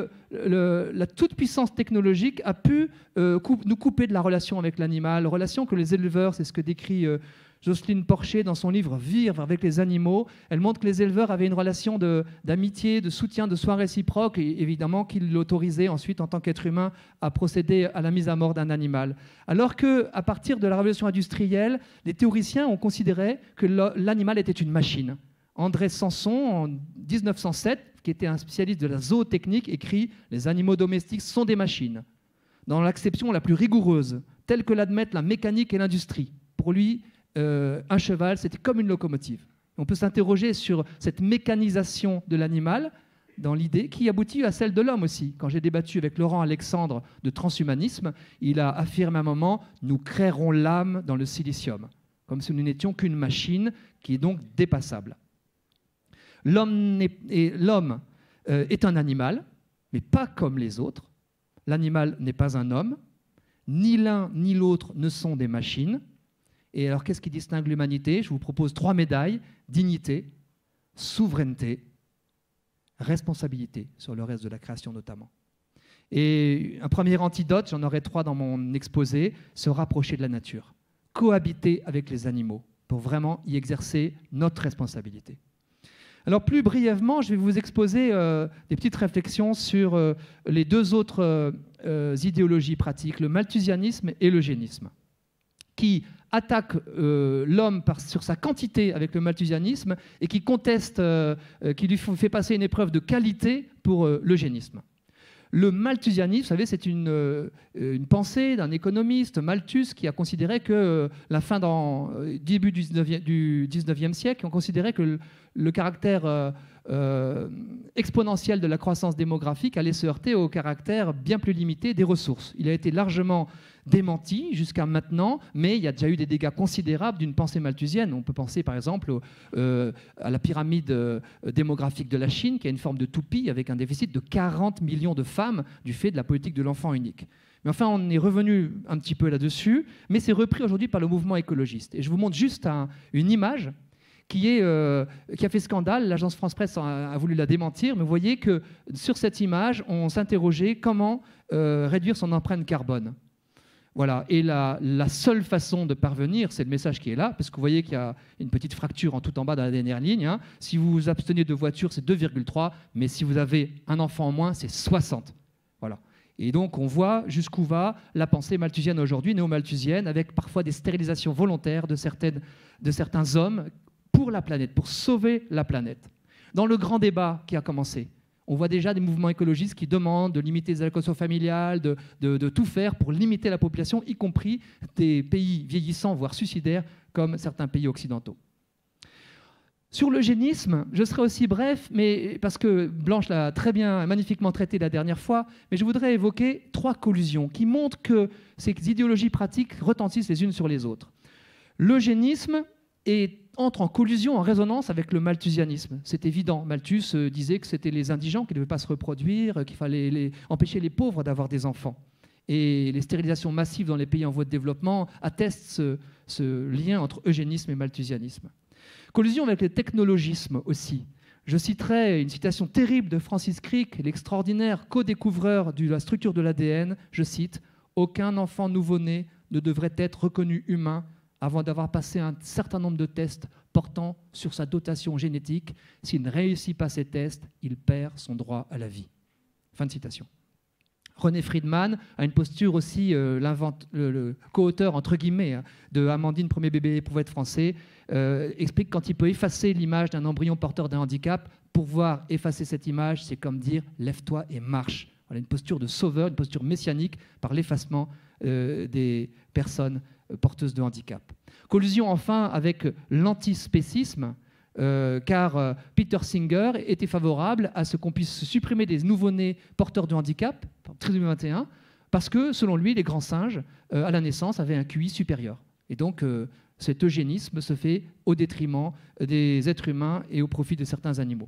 La toute-puissance technologique a pu nous couper de la relation avec l'animal, relation que les éleveurs, c'est ce que décrit Jocelyne Porcher dans son livre « Vivre avec les animaux ». Elle montre que les éleveurs avaient une relation d'amitié, de soutien, de soins réciproques, et évidemment qu'ils l'autorisaient ensuite en tant qu'être humain à procéder à la mise à mort d'un animal. Alors qu'à partir de la révolution industrielle, les théoriciens ont considéré que l'animal était une machine. André Sanson, en 1907, qui était un spécialiste de la zootechnique, écrit « Les animaux domestiques sont des machines », dans l'acception la plus rigoureuse, telle que l'admettent la mécanique et l'industrie. Pour lui, un cheval, c'était comme une locomotive. On peut s'interroger sur cette mécanisation de l'animal dans l'idée qui aboutit à celle de l'homme aussi. Quand j'ai débattu avec Laurent Alexandre de transhumanisme, il a affirmé à un moment « Nous créerons l'âme dans le silicium », comme si nous n'étions qu'une machine qui est donc dépassable. L'homme est un animal, mais pas comme les autres. L'animal n'est pas un homme, ni l'un ni l'autre ne sont des machines. Et alors, qu'est-ce qui distingue l'humanité? Je vous propose 3 médailles: dignité, souveraineté, responsabilité, sur le reste de la création notamment. Et un premier antidote, j'en aurai 3 dans mon exposé, se rapprocher de la nature, cohabiter avec les animaux, pour vraiment y exercer notre responsabilité. Alors plus brièvement, je vais vous exposer des petites réflexions sur les 2 autres idéologies pratiques, le malthusianisme et l'eugénisme, qui attaquent l'homme sur sa quantité avec le malthusianisme et qui contestent, qui lui fait passer une épreuve de qualité pour l'eugénisme. Le malthusianisme, vous savez, c'est une pensée d'un économiste, Malthus, qui a considéré que la fin début du 19e siècle, on considérait que le caractère exponentiel de la croissance démographique allait se heurter au caractère bien plus limité des ressources. Il a été largement démenti jusqu'à maintenant, mais il y a déjà eu des dégâts considérables d'une pensée malthusienne. On peut penser par exemple à la pyramide démographique de la Chine, qui a une forme de toupie avec un déficit de 40 millions de femmes du fait de la politique de l'enfant unique. Mais enfin, on est revenu un petit peu là-dessus, mais c'est repris aujourd'hui par le mouvement écologiste. Et je vous montre juste une image qui a fait scandale. L'agence France-Presse a voulu la démentir, mais vous voyez que sur cette image, on s'interrogeait comment réduire son empreinte carbone. Voilà. Et la seule façon de parvenir, c'est le message qui est là, parce que vous voyez qu'il y a une petite fracture en tout en bas dans la dernière ligne. Hein. Si vous vous abstenez de voiture, c'est 2,3, mais si vous avez un enfant en moins, c'est 60. Voilà. Et donc, on voit jusqu'où va la pensée malthusienne aujourd'hui, néo-malthusienne, avec parfois des stérilisations volontaires de certains hommes pour la planète, pour sauver la planète. Dans le grand débat qui a commencé, on voit déjà des mouvements écologistes qui demandent de limiter les allocations familiales, de tout faire pour limiter la population, y compris des pays vieillissants, voire suicidaires, comme certains pays occidentaux. Sur l'eugénisme, je serai aussi bref, mais parce que Blanche l'a très bien, magnifiquement traité la dernière fois, mais je voudrais évoquer 3 collusions qui montrent que ces idéologies pratiques retentissent les unes sur les autres. L'eugénisme entre en collusion, en résonance avec le malthusianisme. C'est évident. Malthus disait que c'était les indigents qui ne devaient pas se reproduire, qu'il fallait empêcher les pauvres d'avoir des enfants. Et les stérilisations massives dans les pays en voie de développement attestent ce lien entre eugénisme et malthusianisme. Collusion avec le technologisme aussi. Je citerai une citation terrible de Francis Crick, l'extraordinaire co-découvreur de la structure de l'ADN. Je cite: « Aucun enfant nouveau-né ne devrait être reconnu humain avant d'avoir passé un certain nombre de tests portant sur sa dotation génétique. S'il ne réussit pas ces tests, il perd son droit à la vie. » Fin de citation. René Friedman a une posture aussi, le co-auteur entre guillemets de Amandine, premier bébé éprouvette français, explique quand il peut effacer l'image d'un embryon porteur d'un handicap, pouvoir effacer cette image, c'est comme dire « lève-toi et marche ». Voilà une posture de sauveur, une posture messianique par l'effacement des personnes porteuses de handicap. Collusion enfin avec l'antispécisme, car Peter Singer était favorable à ce qu'on puisse supprimer des nouveau-nés porteurs de handicap, en 2021, parce que, selon lui, les grands singes, à la naissance, avaient un QI supérieur. Et donc, cet eugénisme se fait au détriment des êtres humains et au profit de certains animaux.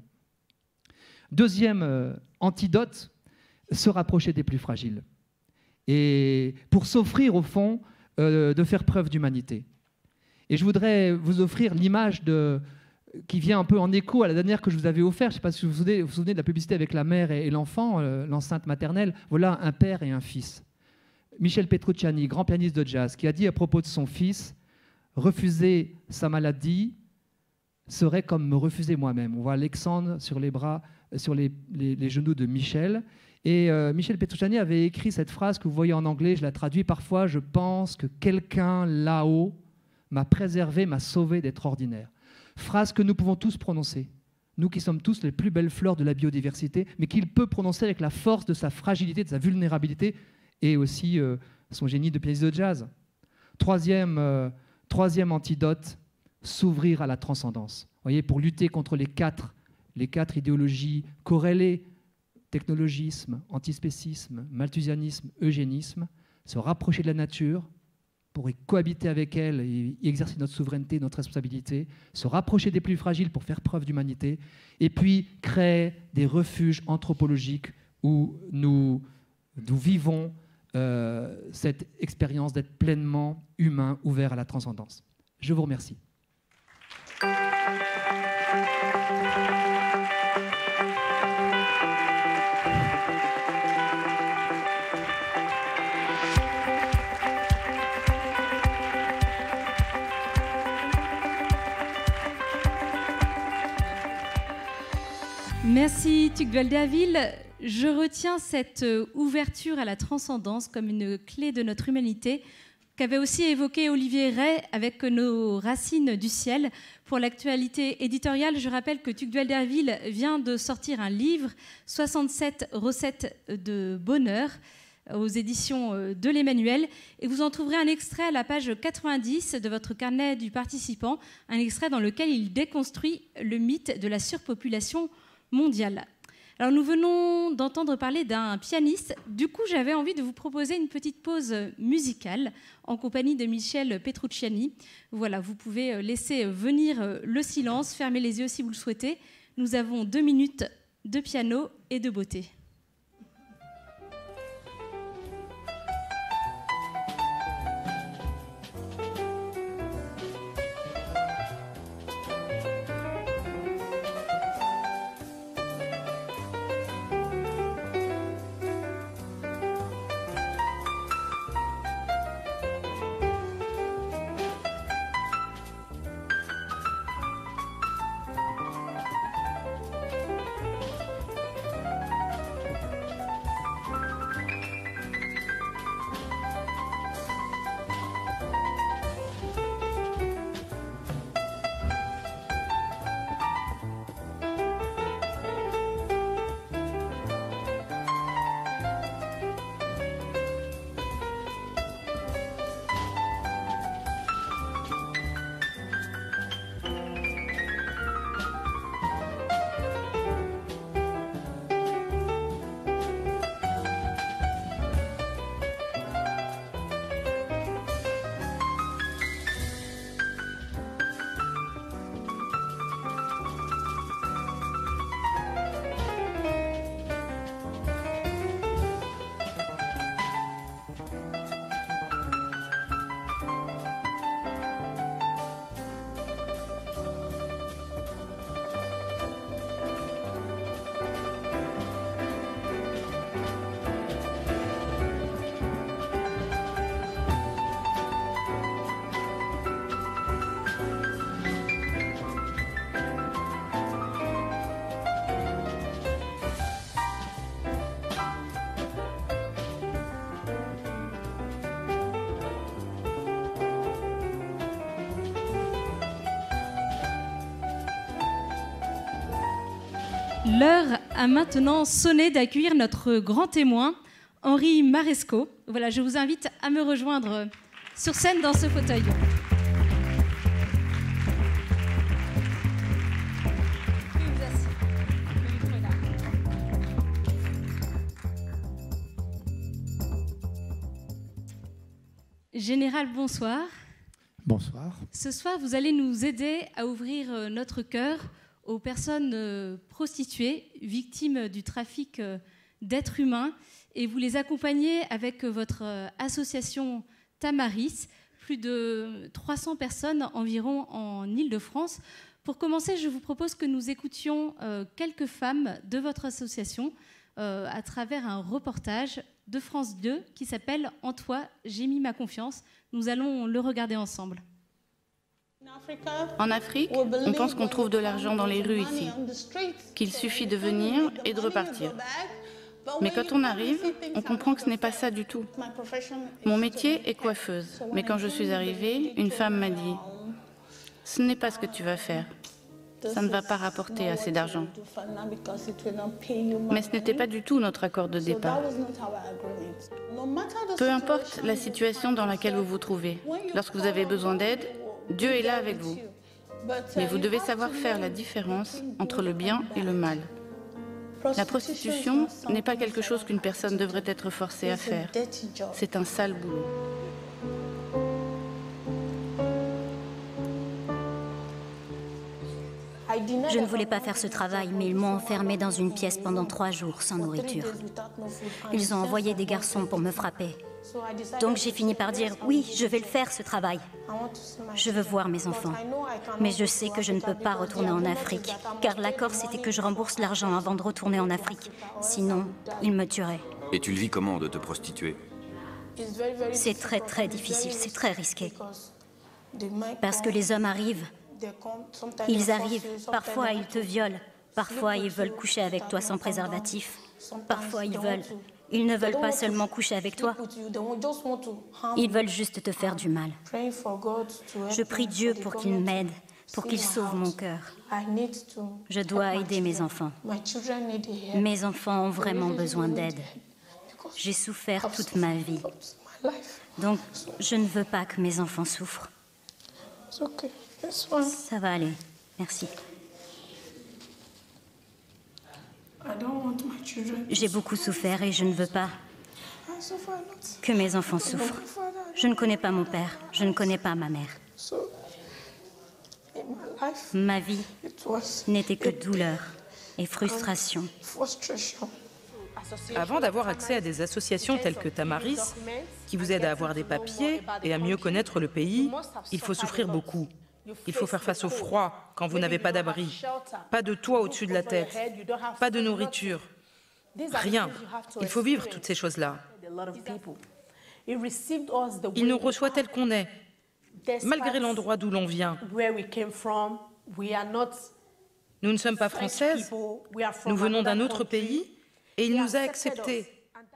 Deuxième antidote, se rapprocher des plus fragiles. Et pour s'offrir, au fond, de faire preuve d'humanité. Et je voudrais vous offrir l'image qui vient un peu en écho à la dernière que je vous avais offerte. Je ne sais pas si vous vous souvenez de la publicité avec la mère et l'enfant, l'enceinte maternelle. Voilà un père et un fils. Michel Petrucciani, grand pianiste de jazz, qui a dit à propos de son fils: « Refuser sa maladie serait comme me refuser moi-même. » On voit Alexandre sur les bras, sur les genoux de Michel. Et Michel Petrucciani avait écrit cette phrase que vous voyez en anglais, je la traduis parfois: « Je pense que quelqu'un là-haut m'a préservé, m'a sauvé d'être ordinaire. » Phrase que nous pouvons tous prononcer, nous qui sommes tous les plus belles fleurs de la biodiversité, mais qu'il peut prononcer avec la force de sa fragilité, de sa vulnérabilité, et aussi son génie de pianiste de jazz. Troisième antidote, s'ouvrir à la transcendance. Vous voyez, pour lutter contre les quatre idéologies corrélées, technologisme, antispécisme, malthusianisme, eugénisme, se rapprocher de la nature pour y cohabiter avec elle et y exercer notre souveraineté, notre responsabilité, se rapprocher des plus fragiles pour faire preuve d'humanité, et puis créer des refuges anthropologiques où nous vivons cette expérience d'être pleinement humain, ouvert à la transcendance. Je vous remercie. Merci Tugdual Derville. Je retiens cette ouverture à la transcendance comme une clé de notre humanité qu'avait aussi évoqué Olivier Rey avec nos racines du ciel. Pour l'actualité éditoriale, je rappelle que Tugdual Derville vient de sortir un livre, 67 recettes de bonheur, aux éditions de l'Emmanuel. Et vous en trouverez un extrait à la page 90 de votre carnet du participant, un extrait dans lequel il déconstruit le mythe de la surpopulation mondiale. Alors nous venons d'entendre parler d'un pianiste. Du coup, j'avais envie de vous proposer une petite pause musicale en compagnie de Michel Petrucciani. Voilà, vous pouvez laisser venir le silence, fermer les yeux si vous le souhaitez. Nous avons 2 minutes de piano et de beauté. L'heure a maintenant sonné d'accueillir notre grand témoin, Henri Marescot. Voilà, je vous invite à me rejoindre sur scène dans ce fauteuil. Général, bonsoir. Bonsoir. Ce soir, vous allez nous aider à ouvrir notre cœur aux personnes prostituées, victimes du trafic d'êtres humains, et vous les accompagnez avec votre association Tamaris, plus de 300 personnes environ en Île-de-France. Pour commencer, je vous propose que nous écoutions quelques femmes de votre association à travers un reportage de France 2 qui s'appelle « En toi, j'ai mis ma confiance ». Nous allons le regarder ensemble. En Afrique, on pense qu'on trouve de l'argent dans les rues ici, qu'il suffit de venir et de repartir. Mais quand on arrive, on comprend que ce n'est pas ça du tout. Mon métier est coiffeuse, mais quand je suis arrivée, une femme m'a dit « Ce n'est pas ce que tu vas faire. Ça ne va pas rapporter assez d'argent. » Mais ce n'était pas du tout notre accord de départ. Peu importe la situation dans laquelle vous vous trouvez, lorsque vous avez besoin d'aide, Dieu est là avec vous. Mais vous devez savoir faire la différence entre le bien et le mal. La prostitution n'est pas quelque chose qu'une personne devrait être forcée à faire. C'est un sale boulot. Je ne voulais pas faire ce travail, mais ils m'ont enfermée dans une pièce pendant 3 jours sans nourriture. Ils ont envoyé des garçons pour me frapper. Donc j'ai fini par dire, oui, je vais le faire, ce travail. Je veux voir mes enfants. Mais je sais que je ne peux pas retourner en Afrique, car l'accord, c'était que je rembourse l'argent avant de retourner en Afrique. Sinon, ils me tueraient. Et tu le vis comment de te prostituer? C'est très, très difficile, c'est très risqué. Parce que les hommes arrivent. Ils arrivent, parfois ils te violent, parfois ils veulent coucher avec toi sans préservatif, parfois ils ne veulent pas seulement coucher avec toi, ils veulent juste te faire du mal. Je prie Dieu pour qu'il m'aide, pour qu'il sauve mon cœur. Je dois aider mes enfants. Mes enfants ont vraiment besoin d'aide. J'ai souffert toute ma vie. Donc, je ne veux pas que mes enfants souffrent. Ça va aller. Merci. J'ai beaucoup souffert et je ne veux pas que mes enfants souffrent. Je ne connais pas mon père, je ne connais pas ma mère. Ma vie n'était que douleur et frustration. Avant d'avoir accès à des associations telles que Tamaris, qui vous aident à avoir des papiers et à mieux connaître le pays, il faut souffrir beaucoup. Il faut faire face au froid quand vous n'avez pas d'abri, pas de toit au-dessus de la tête, pas de nourriture, rien. Il faut vivre toutes ces choses-là. Il nous reçoit tel qu'on est, malgré l'endroit d'où l'on vient. Nous ne sommes pas françaises, nous venons d'un autre pays et il nous a acceptés.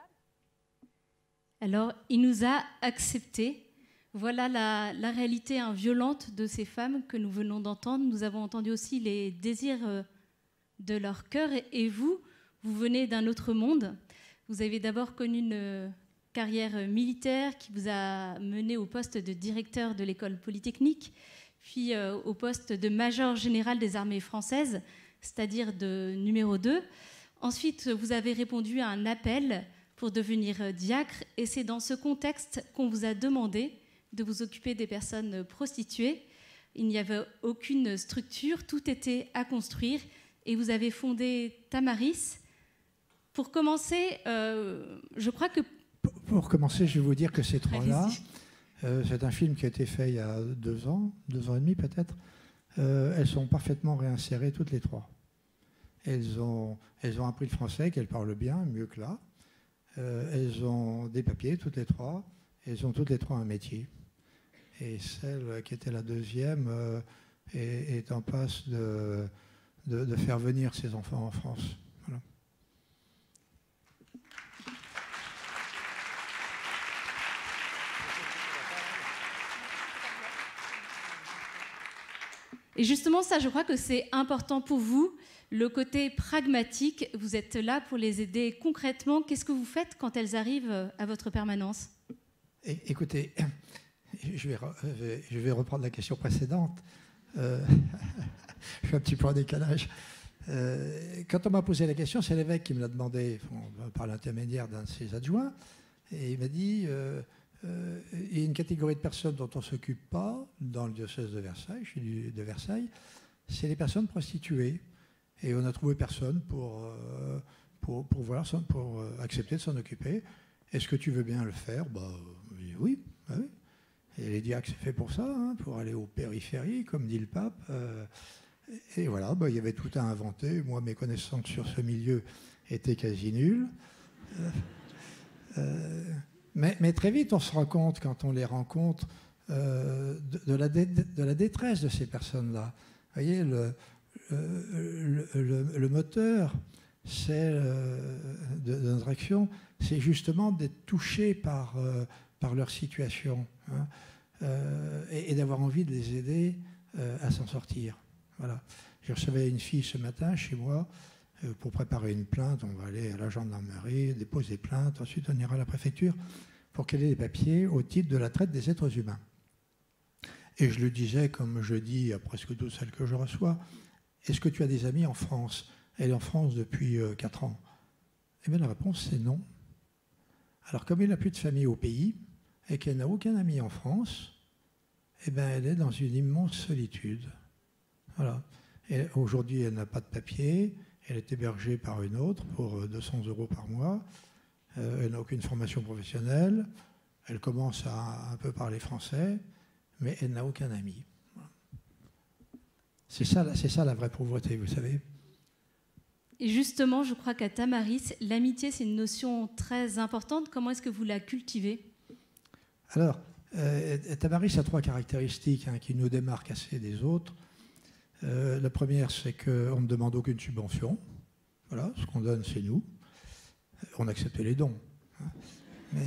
Alors, il nous a acceptés. Voilà la réalité violente de ces femmes que nous venons d'entendre. Nous avons entendu aussi les désirs de leur cœur. Et vous venez d'un autre monde. Vous avez d'abord connu une carrière militaire qui vous a mené au poste de directeur de l'école polytechnique, puis au poste de major général des armées françaises, c'est-à-dire de numéro 2. Ensuite, vous avez répondu à un appel pour devenir diacre. Et c'est dans ce contexte qu'on vous a demandé de vous occuper des personnes prostituées. Il n'y avait aucune structure, tout était à construire et vous avez fondé Tamaris. Pour commencer, je crois que... Pour commencer, je vais vous dire que ces trois-là, c'est un film qui a été fait il y a 2 ans et demi peut-être, elles sont parfaitement réinsérées toutes les trois. Elles ont appris le français, qu'elles parlent bien, mieux que là. Elles ont des papiers, toutes les trois. Elles ont toutes les trois un métier. Et celle qui était la deuxième est en passe de faire venir ses enfants en France. Voilà. Et justement, ça, je crois que c'est important pour vous, le côté pragmatique. Vous êtes là pour les aider concrètement. Qu'est-ce que vous faites quand elles arrivent à votre permanence ? Écoutez, je vais reprendre la question précédente. Je suis un petit peu en décalage. Quand on m'a posé la question, c'est l'évêque qui me l'a demandé, par l'intermédiaire d'un de ses adjoints, et il m'a dit il y a une catégorie de personnes dont on ne s'occupe pas dans le diocèse de Versailles, je suis de Versailles, c'est les personnes prostituées. Et on n'a trouvé personne pour accepter de s'en occuper. Est-ce que tu veux bien le faire ? Oui. Et les diacres, c'est fait pour ça, pour aller aux périphéries, comme dit le pape. Et voilà, il y avait tout à inventer. Moi, mes connaissances sur ce milieu étaient quasi nulles. Mais très vite, on se rend compte, quand on les rencontre, de la détresse de ces personnes-là. Vous voyez, le moteur de notre action, c'est justement d'être touché par leur situation, et d'avoir envie de les aider à s'en sortir. Voilà. Je recevais une fille ce matin chez moi pour préparer une plainte. On va aller à la gendarmerie, déposer plainte, ensuite on ira à la préfecture pour qu'elle ait les papiers au titre de la traite des êtres humains. Et je le disais, comme je dis à presque toutes celles que je reçois, est-ce que tu as des amis en France ? Elle est en France depuis 4 ans. Eh bien la réponse c'est non. Alors comme elle n'a plus de famille au pays et qu'elle n'a aucun ami en France, eh bien elle est dans une immense solitude. Voilà. Aujourd'hui, elle n'a pas de papier. Elle est hébergée par une autre pour 200 € par mois. Elle n'a aucune formation professionnelle. Elle commence à un peu parler français, mais elle n'a aucun ami. C'est ça la vraie pauvreté, vous savez. Et justement, je crois qu'à Tamaris, l'amitié, c'est une notion très importante. Comment est-ce que vous la cultivez? Alors, Tamaris a 3 caractéristiques qui nous démarquent assez des autres. La première, c'est qu'on ne demande aucune subvention. Voilà, ce qu'on donne, c'est nous. On accepte les dons. Mais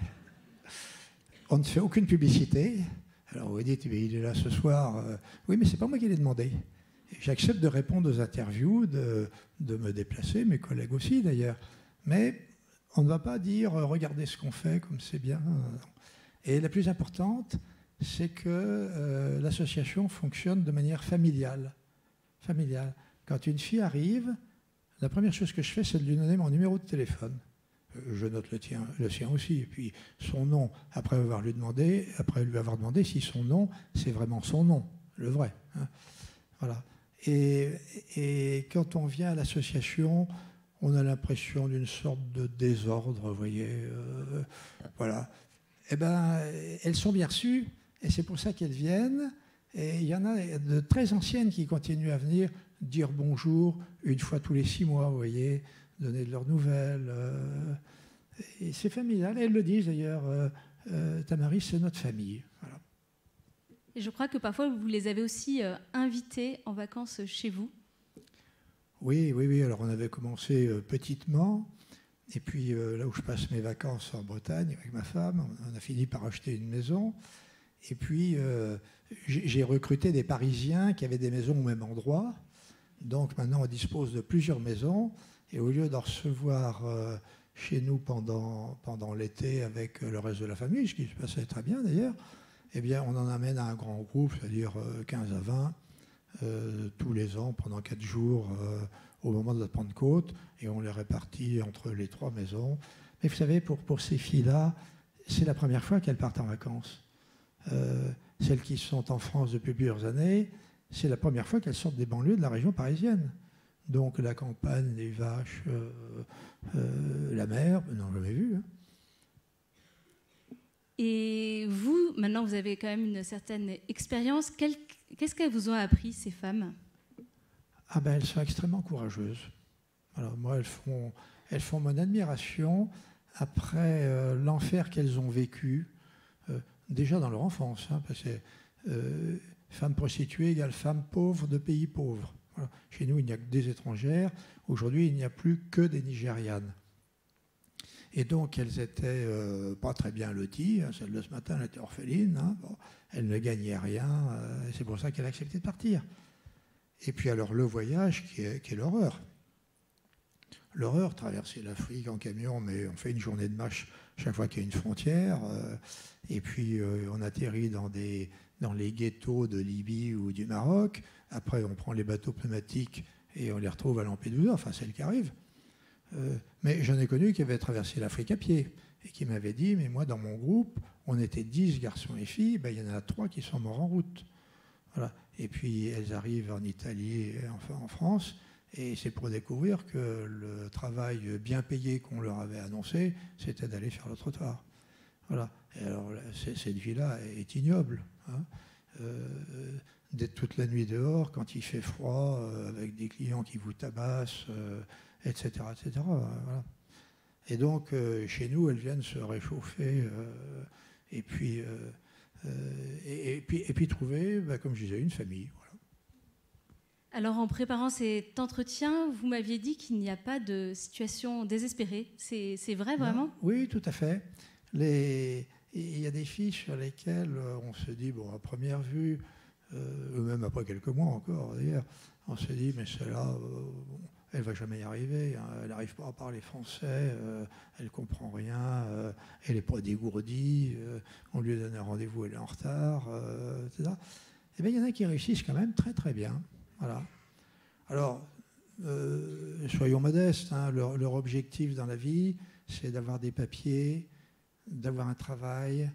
on ne fait aucune publicité. Alors vous dites, il est là ce soir. Oui, mais ce n'est pas moi qui l'ai demandé. J'accepte de répondre aux interviews, de me déplacer, mes collègues aussi d'ailleurs. Mais on ne va pas dire, regardez ce qu'on fait, comme c'est bien. Et la plus importante, c'est que l'association fonctionne de manière familiale. Quand une fille arrive, la première chose que je fais, c'est de lui donner mon numéro de téléphone. Je note le sien aussi, et puis son nom, après lui avoir demandé si son nom, c'est vraiment son nom, le vrai. Voilà. Et quand on vient à l'association, on a l'impression d'une sorte de désordre, vous voyez. Voilà. Eh bien, elles sont bien reçues, et c'est pour ça qu'elles viennent. Et il y en a de très anciennes qui continuent à venir dire bonjour une fois tous les 6 mois, vous voyez, donner de leurs nouvelles. Et c'est familial. Elles le disent d'ailleurs, Tamaris, c'est notre famille. Voilà. Et je crois que parfois, vous les avez aussi invités en vacances chez vous. Oui. Alors, on avait commencé petitement. Et puis, là où je passe mes vacances en Bretagne avec ma femme, on a fini par acheter une maison. Et puis, j'ai recruté des Parisiens qui avaient des maisons au même endroit. Donc, maintenant, on dispose de plusieurs maisons. Et au lieu d'en recevoir chez nous pendant l'été avec le reste de la famille, ce qui se passait très bien d'ailleurs, eh bien, on en amène à un grand groupe, c'est-à-dire 15 à 20, tous les ans, pendant 4 jours, au moment de la Pentecôte, et on les répartit entre les 3 maisons. Mais vous savez, pour ces filles-là, c'est la première fois qu'elles partent en vacances. Celles qui sont en France depuis plusieurs années, c'est la première fois qu'elles sortent des banlieues de la région parisienne. Donc la campagne, les vaches, la mer, non, jamais vu. Et vous, maintenant, vous avez quand même une certaine expérience. Qu'est-ce qu'elles vous ont appris, ces femmes? Elles sont extrêmement courageuses. Alors moi, elles font mon admiration après l'enfer qu'elles ont vécu, déjà dans leur enfance, parce que femme prostituée égale femme pauvre de pays pauvres. Voilà. Chez nous, il n'y a que des étrangères. Aujourd'hui, il n'y a plus que des Nigérianes. Et donc, elles étaient pas très bien loties. Celle de ce matin, elle était orpheline. Bon, elle ne gagnait rien. Et c'est pour ça qu'elle a accepté de partir. Et puis alors, le voyage qui est l'horreur. L'horreur, traverser l'Afrique en camion, mais on fait une journée de marche chaque fois qu'il y a une frontière. Et puis, on atterrit dans les ghettos de Libye ou du Maroc. Après, on prend les bateaux pneumatiques et on les retrouve à Lampedusa, enfin celles qui arrivent. Mais j'en ai connu qui avaient traversé l'Afrique à pied et qui m'avaient dit, mais moi, dans mon groupe, on était 10 garçons et filles, il y en a 3 qui sont morts en route. Voilà. Et puis, elles arrivent en Italie et enfin en France, et c'est pour découvrir que le travail bien payé qu'on leur avait annoncé, c'était d'aller faire le trottoir. Voilà. Et alors, cette vie-là est ignoble. D'être toute la nuit dehors, quand il fait froid, avec des clients qui vous tabassent, etc. Voilà. Et donc, chez nous, elles viennent se réchauffer et puis trouver, comme je disais, une famille. Voilà. Alors, en préparant cet entretien, vous m'aviez dit qu'il n'y a pas de situation désespérée. C'est vrai, vraiment? Oui, tout à fait. Il y a des filles sur lesquelles on se dit, bon, à première vue, même après quelques mois encore, d'ailleurs, on se dit, mais celle-là, elle ne va jamais y arriver, hein, elle n'arrive pas à parler français, elle ne comprend rien, elle n'est pas dégourdie, on lui donne un rendez-vous, elle est en retard, etc. Eh bien, il y en a qui réussissent quand même très très bien. Voilà. Alors, soyons modestes, hein, leur objectif dans la vie, c'est d'avoir des papiers, d'avoir un travail,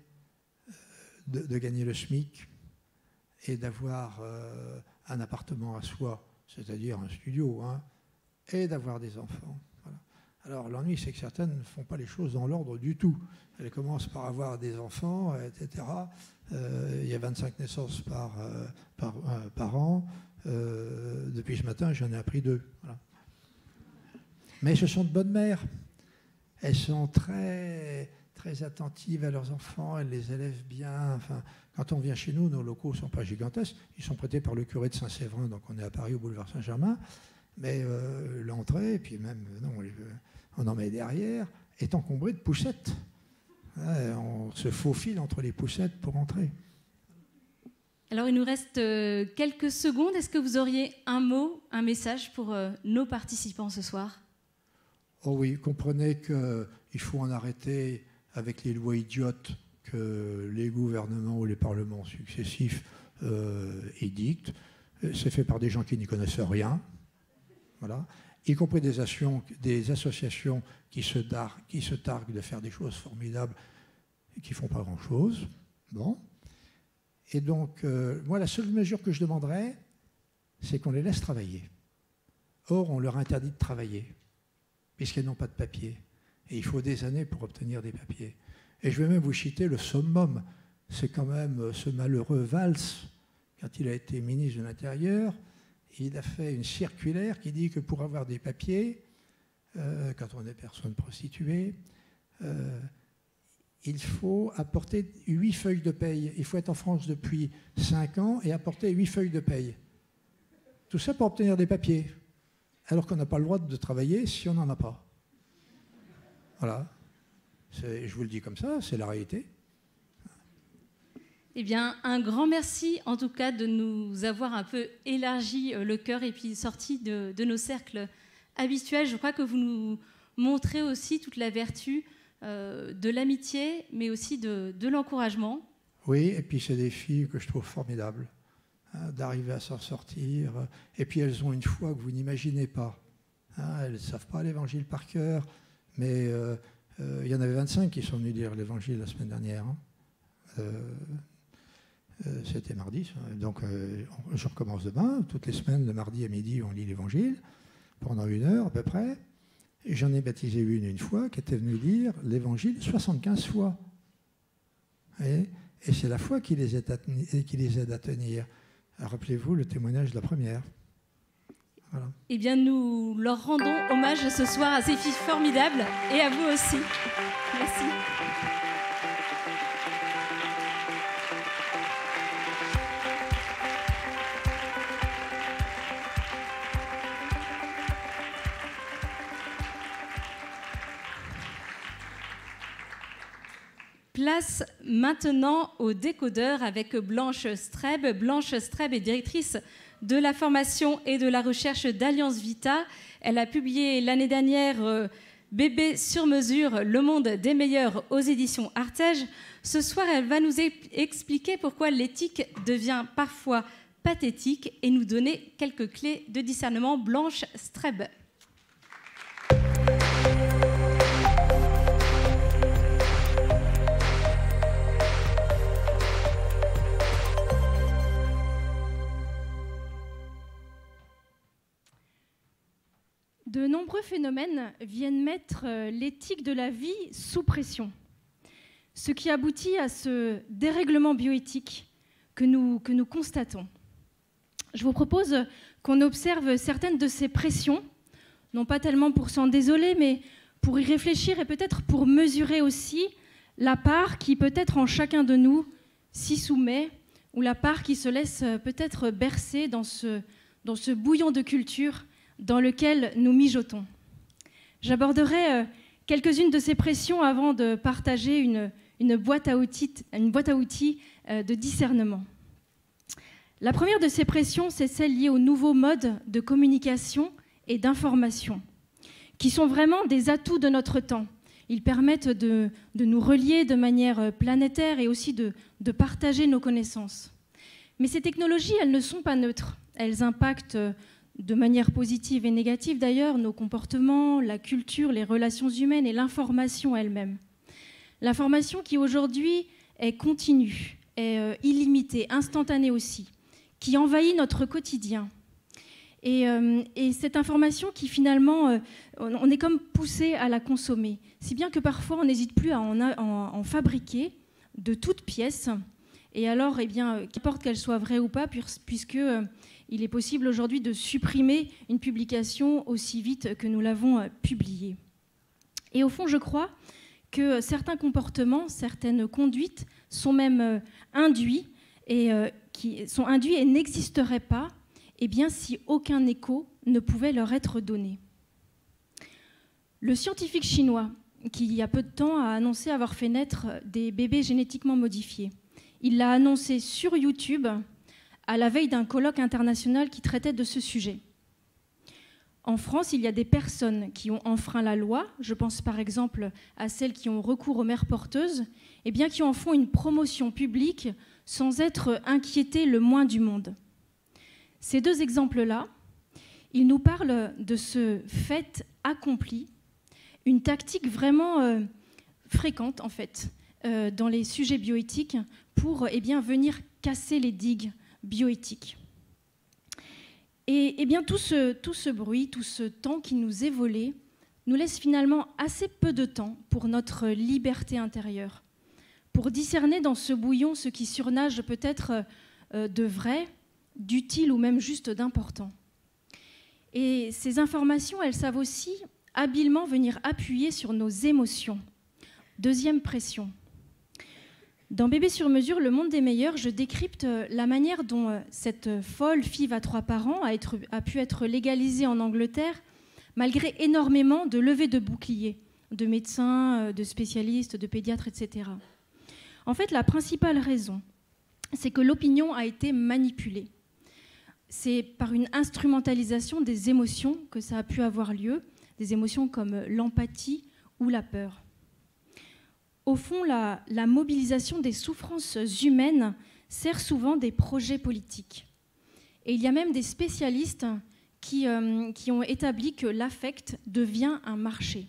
de gagner le SMIC et d'avoir un appartement à soi c'est-à-dire un studio, hein, et d'avoir des enfants. Voilà. Alors l'ennui, c'est que certaines ne font pas les choses dans l'ordre du tout. Elles commencent par avoir des enfants, etc. Il y a 25 naissances par an. Depuis ce matin, j'en ai appris 2. Voilà. Mais ce sont de bonnes mères. Elles sont très, très attentives à leurs enfants, elles les élèvent bien. Enfin, quand on vient chez nous, nos locaux ne sont pas gigantesques. Ils sont prêtés par le curé de Saint-Séverin, donc on est à Paris, au boulevard Saint-Germain. Mais l'entrée, et puis même, on en met derrière, est encombrée de poussettes. On se faufile entre les poussettes pour entrer. Alors, il nous reste quelques secondes. Est-ce que vous auriez un mot, un message pour nos participants ce soir ? Oh oui, comprenez qu'il faut en arrêter avec les lois idiotes que les gouvernements ou les parlements successifs édictent. C'est fait par des gens qui n'y connaissent rien, voilà. Y compris des associations qui se targuent de faire des choses formidables et qui ne font pas grand-chose. Bon. Et donc, moi, la seule mesure que je demanderais, c'est qu'on les laisse travailler. Or, on leur interdit de travailler, puisqu'elles n'ont pas de papier. Et il faut des années pour obtenir des papiers. Et je vais même vous citer le summum. C'est quand même ce malheureux Valls, quand il a été ministre de l'Intérieur, il a fait une circulaire qui dit que pour avoir des papiers, quand on est personne prostituée, il faut apporter 8 feuilles de paye. Il faut être en France depuis 5 ans et apporter 8 feuilles de paye. Tout ça pour obtenir des papiers. Alors qu'on n'a pas le droit de travailler si on n'en a pas. Voilà. Je vous le dis comme ça, c'est la réalité. Eh bien, un grand merci, en tout cas, de nous avoir un peu élargi le cœur et puis sorti de nos cercles habituels. Je crois que vous nous montrez aussi toute la vertu de l'amitié, mais aussi de l'encouragement. Oui, et puis c'est des filles que je trouve formidables, hein, d'arriver à s'en sortir. Et puis elles ont une foi que vous n'imaginez pas. Hein, elles ne savent pas l'Évangile par cœur, mais il y en avait 25 qui sont venus lire l'Évangile la semaine dernière. Hein. C'était mardi, donc je recommence demain. Toutes les semaines, le mardi à midi, on lit l'Évangile pendant 1 heure à peu près. Et j'en ai baptisé une fois qui était venue lire l'Évangile 75 fois. Et c'est la foi qui les aide à tenir. Rappelez-vous le témoignage de la première. Voilà. Eh bien, nous leur rendons hommage ce soir à ces filles formidables et à vous aussi. Merci. Place maintenant au décodeur avec Blanche Streb. Blanche Streb est directrice de la formation et de la recherche d'Alliance Vita. Elle a publié l'année dernière Bébé sur mesure, le monde des meilleurs aux éditions Artege. Ce soir, elle va nous expliquer pourquoi l'éthique devient parfois pathétique et nous donner quelques clés de discernement. Blanche Streb. De nombreux phénomènes viennent mettre l'éthique de la vie sous pression, ce qui aboutit à ce dérèglement bioéthique que nous constatons. Je vous propose qu'on observe certaines de ces pressions, non pas tellement pour s'en désoler, mais pour y réfléchir et peut-être pour mesurer aussi la part qui peut-être en chacun de nous s'y soumet, ou la part qui se laisse peut-être bercer dans ce bouillon de culture dans lequel nous mijotons. J'aborderai quelques-unes de ces pressions avant de partager une boîte à outils de discernement. La première de ces pressions, c'est celle liée aux nouveaux modes de communication et d'information, qui sont vraiment des atouts de notre temps. Ils permettent de nous relier de manière planétaire et aussi de partager nos connaissances. Mais ces technologies, elles ne sont pas neutres. Elles impactent de manière positive et négative d'ailleurs, nos comportements, la culture, les relations humaines et l'information elle-même. L'information qui aujourd'hui est continue, est illimitée, instantanée aussi, qui envahit notre quotidien Et cette information qui finalement, on est comme poussé à la consommer. Si bien que parfois on n'hésite plus à en fabriquer de toutes pièces. Et alors, eh bien, qu'importe qu'elle soit vraie ou pas, puisque il est possible aujourd'hui de supprimer une publication aussi vite que nous l'avons publiée. Et au fond, je crois que certains comportements, certaines conduites sont même induits et n'existeraient pas, eh bien, si aucun écho ne pouvait leur être donné. Le scientifique chinois, qui il y a peu de temps a annoncé avoir fait naître des bébés génétiquement modifiés, il l'a annoncé sur YouTube à la veille d'un colloque international qui traitait de ce sujet. En France, il y a des personnes qui ont enfreint la loi, je pense par exemple à celles qui ont recours aux mères porteuses, eh bien, qui en font une promotion publique sans être inquiétées le moins du monde. Ces deux exemples-là, ils nous parlent de ce fait accompli, une tactique vraiment fréquente en fait dans les sujets bioéthiques pour venir casser les digues bioéthiques. Et bien tout ce bruit, tout ce temps qui nous est volé, nous laisse finalement assez peu de temps pour notre liberté intérieure, pour discerner dans ce bouillon ce qui surnage peut-être de vrai, d'utile ou même juste d'important. Et ces informations, elles savent aussi habilement venir appuyer sur nos émotions. Deuxième pression. Dans Bébé sur mesure, le monde des meilleurs, je décrypte la manière dont cette folle FIV à 3 parents a pu être légalisée en Angleterre, malgré énormément de levées de boucliers, de médecins, de spécialistes, de pédiatres, etc. En fait, la principale raison, c'est que l'opinion a été manipulée. C'est par une instrumentalisation des émotions que ça a pu avoir lieu, des émotions comme l'empathie ou la peur. Au fond, la mobilisation des souffrances humaines sert souvent des projets politiques. Et il y a même des spécialistes qui ont établi que l'affect devient un marché.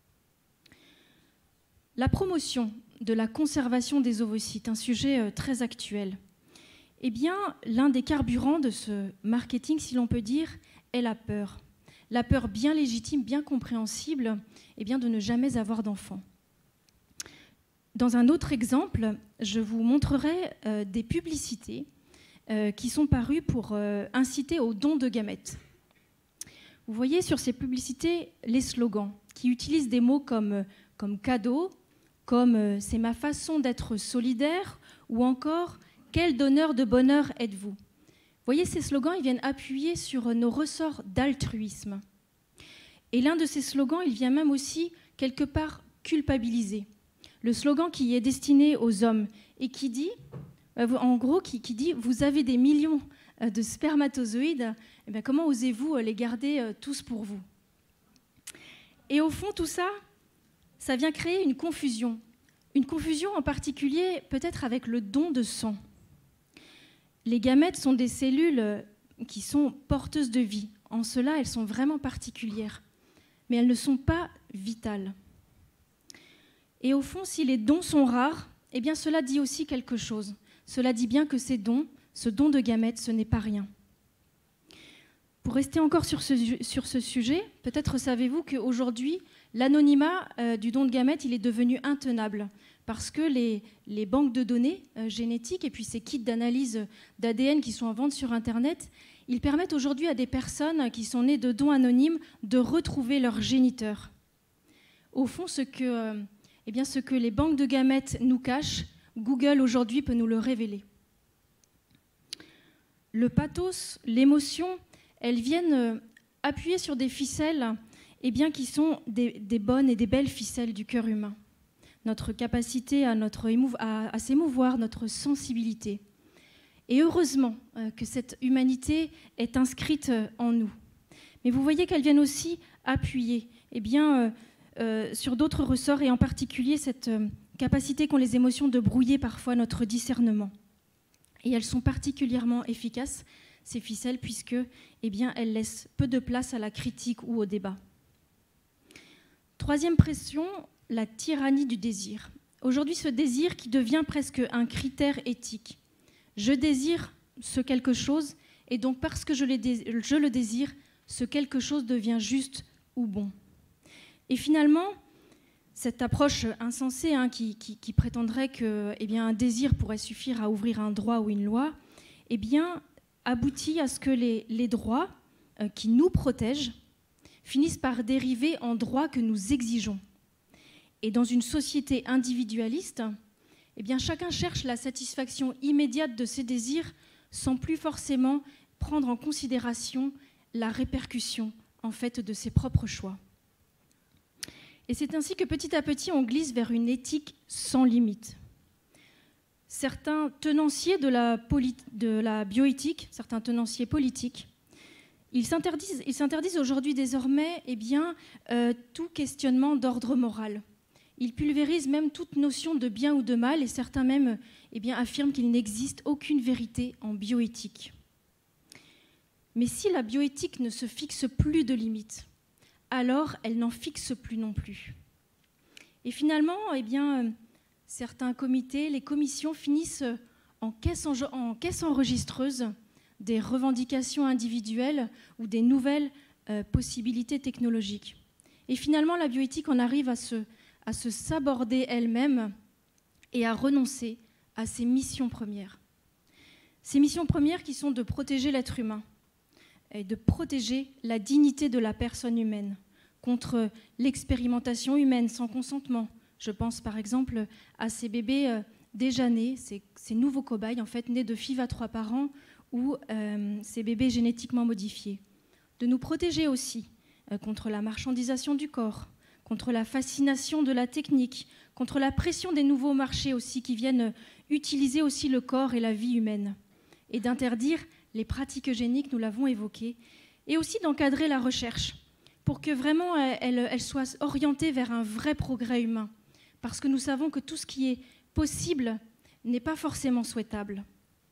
La promotion de la conservation des ovocytes, un sujet très actuel. Eh bien, l'un des carburants de ce marketing, si l'on peut dire, est la peur. La peur bien légitime, bien compréhensible, eh bien, de ne jamais avoir d'enfant. Dans un autre exemple, je vous montrerai des publicités qui sont parues pour inciter au don de gamètes. Vous voyez sur ces publicités les slogans qui utilisent des mots comme cadeau, comme c'est ma façon d'être solidaire, ou encore quel donneur de bonheur êtes-vous. Vous voyez, ces slogans, ils viennent appuyer sur nos ressorts d'altruisme. Et l'un de ces slogans, il vient même aussi quelque part culpabiliser. Le slogan qui est destiné aux hommes et qui dit, en gros, qui dit « vous avez des millions de spermatozoïdes, eh bien, comment osez-vous les garder tous pour vous ?» Et au fond, tout ça, ça vient créer une confusion en particulier peut-être avec le don de sang. Les gamètes sont des cellules qui sont porteuses de vie. En cela, elles sont vraiment particulières, mais elles ne sont pas vitales. Et au fond, si les dons sont rares, eh bien cela dit aussi quelque chose. Cela dit bien que ce don de gamètes, ce n'est pas rien. Pour rester encore sur ce sujet, peut-être savez-vous qu'aujourd'hui, l'anonymat du don de gamètes, il est devenu intenable parce que les banques de données génétiques et puis ces kits d'analyse d'ADN qui sont en vente sur Internet, ils permettent aujourd'hui à des personnes qui sont nées de dons anonymes de retrouver leur géniteur. Au fond, ce que les banques de gamètes nous cachent, Google aujourd'hui peut nous le révéler. Le pathos, l'émotion, elles viennent appuyer sur des ficelles qui sont des bonnes et des belles ficelles du cœur humain. Notre capacité à s'émouvoir, notre sensibilité. Et heureusement que cette humanité est inscrite en nous. Mais vous voyez qu'elles viennent aussi appuyer sur d'autres ressorts, et en particulier cette capacité qu'ont les émotions de brouiller parfois notre discernement. Et elles sont particulièrement efficaces, ces ficelles, puisque elles laissent peu de place à la critique ou au débat. Troisième pression, la tyrannie du désir. Aujourd'hui, ce désir qui devient presque un critère éthique. Je désire ce quelque chose, et donc parce que je le désire, ce quelque chose devient juste ou bon. Et finalement, cette approche insensée qui prétendrait que un désir pourrait suffire à ouvrir un droit ou une loi, aboutit à ce que les droits qui nous protègent finissent par dériver en droits que nous exigeons. Et dans une société individualiste, chacun cherche la satisfaction immédiate de ses désirs sans plus forcément prendre en considération la répercussion en fait de ses propres choix. Et c'est ainsi que petit à petit on glisse vers une éthique sans limite. Certains tenanciers de la bioéthique, certains tenanciers politiques, ils s'interdisent aujourd'hui désormais tout questionnement d'ordre moral. Ils pulvérisent même toute notion de bien ou de mal et certains même affirment qu'il n'existe aucune vérité en bioéthique. Mais si la bioéthique ne se fixe plus de limites, alors elle n'en fixe plus non plus. Et finalement, certains comités, les commissions finissent en caisse enregistreuse des revendications individuelles ou des nouvelles possibilités technologiques. Et finalement, la bioéthique en arrive à se saborder elle-même et à renoncer à ses missions premières. Ces missions premières qui sont de protéger l'être humain et de protéger la dignité de la personne humaine contre l'expérimentation humaine sans consentement. Je pense par exemple à ces bébés déjà nés, ces nouveaux cobayes en fait nés de FIV à 3 parents ou ces bébés génétiquement modifiés. De nous protéger aussi contre la marchandisation du corps, contre la fascination de la technique, contre la pression des nouveaux marchés aussi qui viennent utiliser aussi le corps et la vie humaine, et d'interdire les pratiques eugéniques, nous l'avons évoqué, et aussi d'encadrer la recherche pour que vraiment elle soit orientée vers un vrai progrès humain, parce que nous savons que tout ce qui est possible n'est pas forcément souhaitable.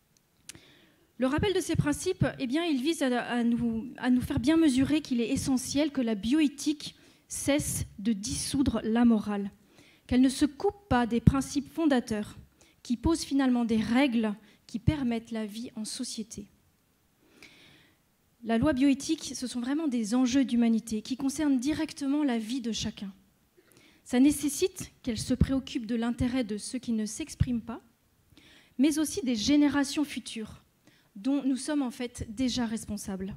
Le rappel de ces principes, il vise à nous faire bien mesurer qu'il est essentiel que la bioéthique cesse de dissoudre la morale, qu'elle ne se coupe pas des principes fondateurs qui posent finalement des règles qui permettent la vie en société. La loi bioéthique, ce sont vraiment des enjeux d'humanité qui concernent directement la vie de chacun. Ça nécessite qu'elle se préoccupe de l'intérêt de ceux qui ne s'expriment pas, mais aussi des générations futures, dont nous sommes en fait déjà responsables.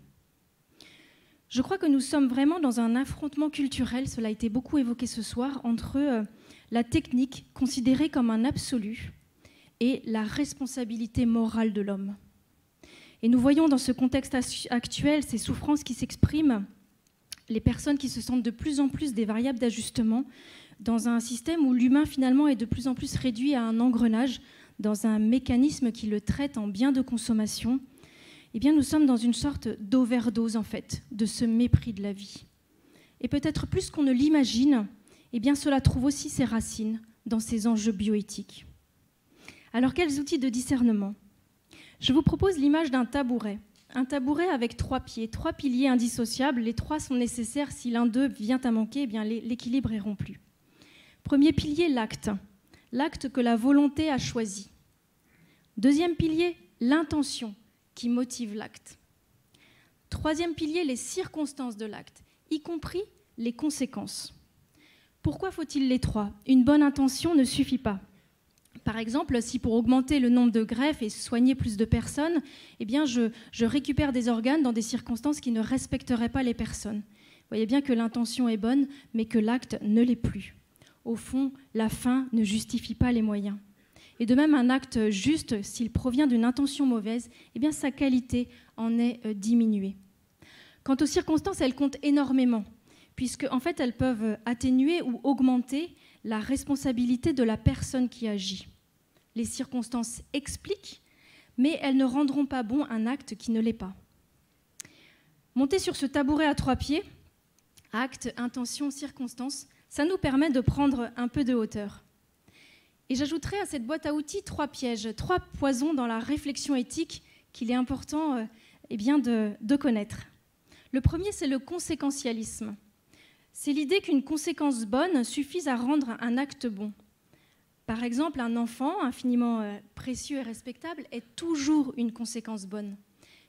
Je crois que nous sommes vraiment dans un affrontement culturel, cela a été beaucoup évoqué ce soir, entre la technique considérée comme un absolu et la responsabilité morale de l'homme. Et nous voyons dans ce contexte actuel ces souffrances qui s'expriment, les personnes qui se sentent de plus en plus des variables d'ajustement dans un système où l'humain finalement est de plus en plus réduit à un engrenage, dans un mécanisme qui le traite en bien de consommation. Nous sommes dans une sorte d'overdose en fait, de ce mépris de la vie. Et peut-être plus qu'on ne l'imagine, cela trouve aussi ses racines dans ces enjeux bioéthiques. Alors quels outils de discernement ? Je vous propose l'image d'un tabouret. Un tabouret avec 3 pieds, 3 piliers indissociables. Les 3 sont nécessaires. Si l'un d'eux vient à manquer, l'équilibre est rompu. Premier pilier, l'acte. L'acte que la volonté a choisi. Deuxième pilier, l'intention qui motive l'acte. Troisième pilier, les circonstances de l'acte, y compris les conséquences. Pourquoi faut-il les 3 ? Une bonne intention ne suffit pas. Par exemple, si pour augmenter le nombre de greffes et soigner plus de personnes, je récupère des organes dans des circonstances qui ne respecteraient pas les personnes. Vous voyez bien que l'intention est bonne, mais que l'acte ne l'est plus. Au fond, la fin ne justifie pas les moyens. Et de même, un acte juste, s'il provient d'une intention mauvaise, sa qualité en est diminuée. Quant aux circonstances, elles comptent énormément, puisque en fait, elles peuvent atténuer ou augmenter la responsabilité de la personne qui agit. Les circonstances expliquent, mais elles ne rendront pas bon un acte qui ne l'est pas. Monter sur ce tabouret à 3 pieds, acte, intention, circonstance, ça nous permet de prendre un peu de hauteur. Et j'ajouterai à cette boîte à outils 3 pièges, 3 poisons dans la réflexion éthique qu'il est important de connaître. Le premier, c'est le conséquentialisme. C'est l'idée qu'une conséquence bonne suffise à rendre un acte bon. Par exemple, un enfant infiniment précieux et respectable est toujours une conséquence bonne.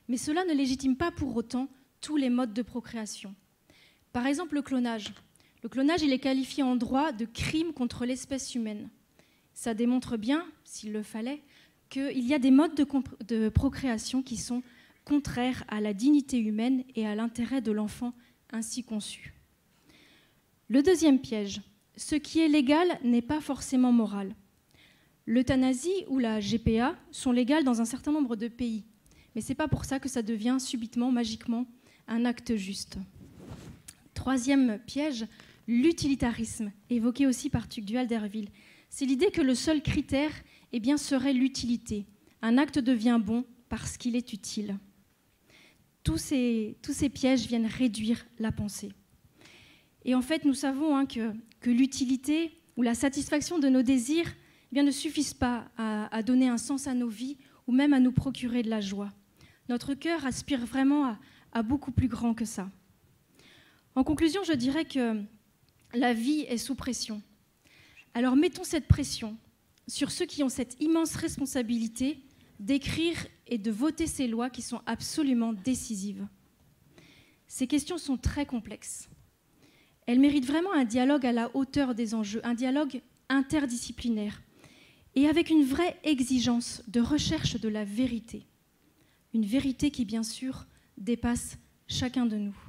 mais cela ne légitime pas pour autant tous les modes de procréation. Par exemple, le clonage. Le clonage, il est qualifié en droit de crime contre l'espèce humaine. Ça démontre bien, s'il le fallait, qu'il y a des modes de procréation qui sont contraires à la dignité humaine et à l'intérêt de l'enfant ainsi conçu. Le deuxième piège, ce qui est légal n'est pas forcément moral. L'euthanasie ou la GPA sont légales dans un certain nombre de pays, mais ce n'est pas pour ça que ça devient subitement, magiquement, un acte juste. Troisième piège, l'utilitarisme, évoqué aussi par Tugdual d'Herville. C'est l'idée que le seul critère serait l'utilité. Un acte devient bon parce qu'il est utile. Tous ces pièges viennent réduire la pensée. Et en fait, nous savons que l'utilité ou la satisfaction de nos désirs ne suffisent pas à donner un sens à nos vies ou même à nous procurer de la joie. Notre cœur aspire vraiment à beaucoup plus grand que ça. En conclusion, je dirais que la vie est sous pression. Alors mettons cette pression sur ceux qui ont cette immense responsabilité d'écrire et de voter ces lois qui sont absolument décisives. Ces questions sont très complexes. Elles méritent vraiment un dialogue à la hauteur des enjeux, un dialogue interdisciplinaire et avec une vraie exigence de recherche de la vérité. Une vérité qui, bien sûr, dépasse chacun de nous.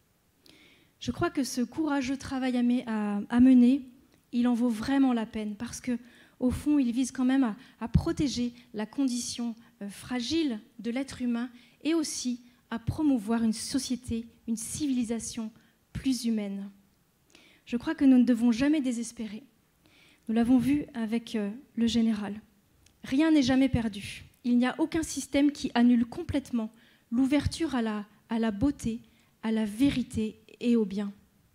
Je crois que ce courageux travail à mener, il en vaut vraiment la peine parce qu'au fond, il vise quand même à protéger la condition fragile de l'être humain et aussi à promouvoir une société, une civilisation plus humaine. Je crois que nous ne devons jamais désespérer. Nous l'avons vu avec le général. Rien n'est jamais perdu. Il n'y a aucun système qui annule complètement l'ouverture à la beauté, à la vérité et au bien.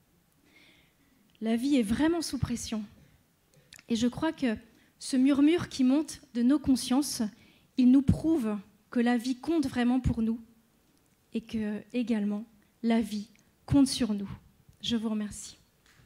La vie est vraiment sous pression. Et je crois que ce murmure qui monte de nos consciences, il nous prouve que la vie compte vraiment pour nous et que, également, la vie compte sur nous. Je vous remercie.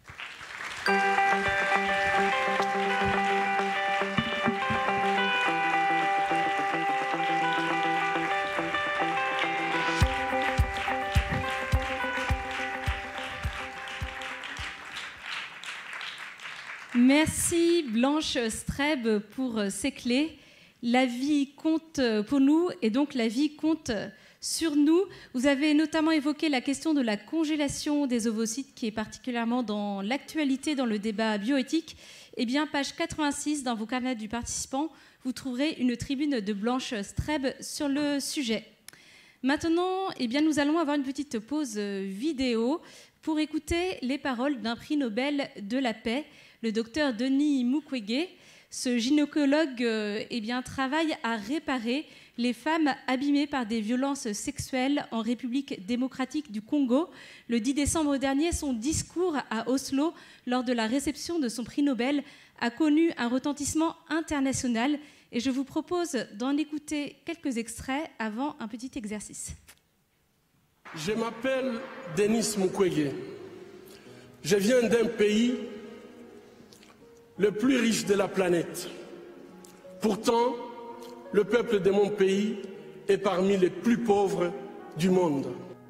Merci Blanche Streb pour ces clés. La vie compte pour nous et donc la vie compte sur nous. Vous avez notamment évoqué la question de la congélation des ovocytes qui est particulièrement dans l'actualité dans le débat bioéthique. Eh bien, page 86 dans vos carnets du participant, vous trouverez une tribune de Blanche Streb sur le sujet. Maintenant, eh bien, nous allons avoir une petite pause vidéo pour écouter les paroles d'un prix Nobel de la paix, le docteur Denis Mukwege. Ce gynécologue travaille à réparer les femmes abîmées par des violences sexuelles en République démocratique du Congo. Le 10 décembre dernier, son discours à Oslo, lors de la réception de son prix Nobel, a connu un retentissement international. Et je vous propose d'en écouter quelques extraits avant un petit exercice. Je m'appelle Denis Mukwege. Je viens d'un pays le plus riche de la planète. Pourtant, le peuple de mon pays est parmi les plus pauvres du monde.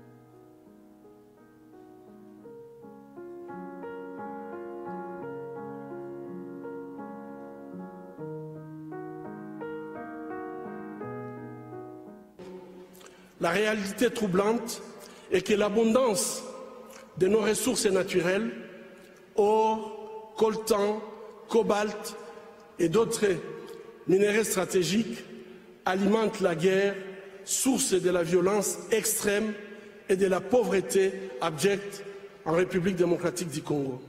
La réalité troublante est que l'abondance de nos ressources naturelles, or, coltan, cobalt et d'autres minéraux stratégiques alimentent la guerre, source de la violence extrême et de la pauvreté abjecte en République démocratique du Congo.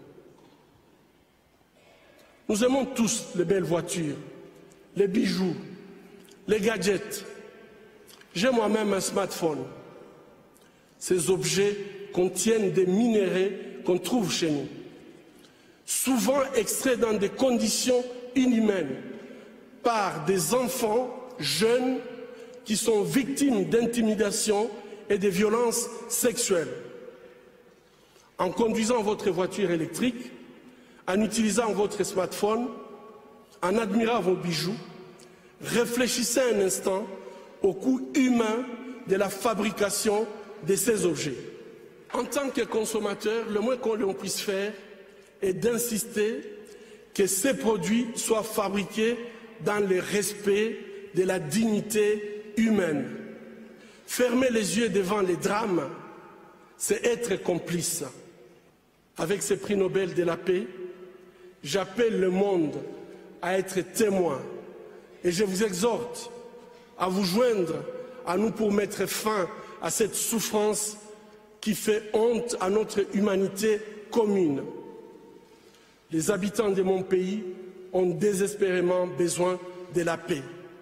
Nous aimons tous les belles voitures, les bijoux, les gadgets. J'ai moi-même un smartphone. Ces objets contiennent des minéraux qu'on trouve chez nous, souvent extraits dans des conditions inhumaines par des enfants jeunes qui sont victimes d'intimidation et de violences sexuelles. En conduisant votre voiture électrique, en utilisant votre smartphone, en admirant vos bijoux, réfléchissez un instant au coût humain de la fabrication de ces objets. En tant que consommateur, le moins qu'on puisse faire est d'insister que ces produits soient fabriqués dans le respect de la dignité humaine. Fermer les yeux devant les drames, c'est être complice. Avec ce prix Nobel de la paix, j'appelle le monde à être témoin et je vous exhorte à vous joindre à nous pour mettre fin à cette souffrance qui fait honte à notre humanité commune. Les habitants de mon pays ont désespérément besoin de la paix.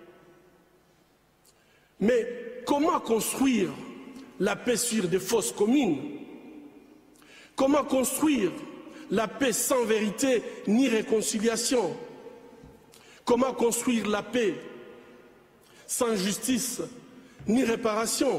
Mais comment construire la paix sur des fausses communes? Comment construire la paix sans vérité ni réconciliation? Comment construire la paix sans justice ni réparation?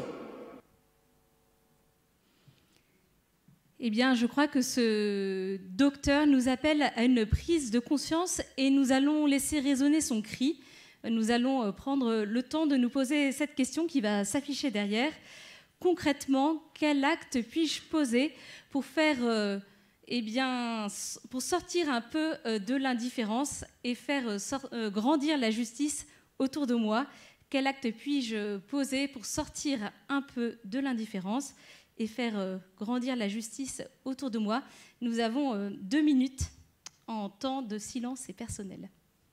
Eh bien, je crois que ce docteur nous appelle à une prise de conscience et nous allons laisser résonner son cri. Nous allons prendre le temps de nous poser cette question qui va s'afficher derrière. Concrètement, quel acte puis-je poser pour faire, pour sortir un peu de l'indifférence et faire grandir la justice autour de moi? Quel acte puis-je poser pour sortir un peu de l'indifférence et faire grandir la justice autour de moi? Nous avons 2 minutes en temps de silence et personnel.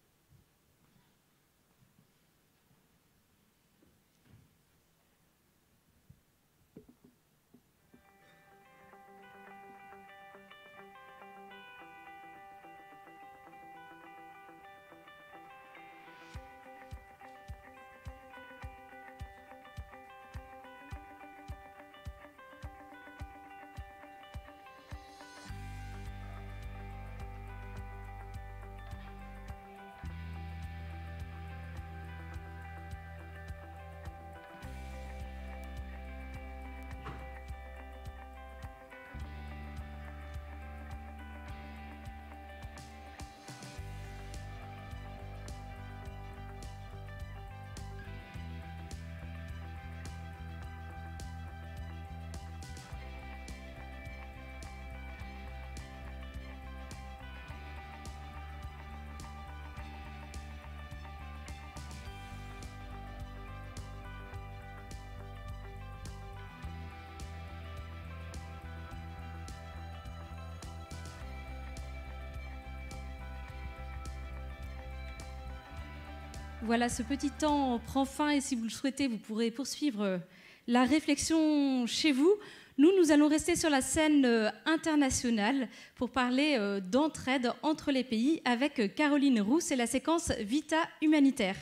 Voilà, ce petit temps prend fin et si vous le souhaitez, vous pourrez poursuivre la réflexion chez vous. Nous allons rester sur la scène internationale pour parler d'entraide entre les pays avec Caroline Roux. C'est la séquence Vita Humanitaire.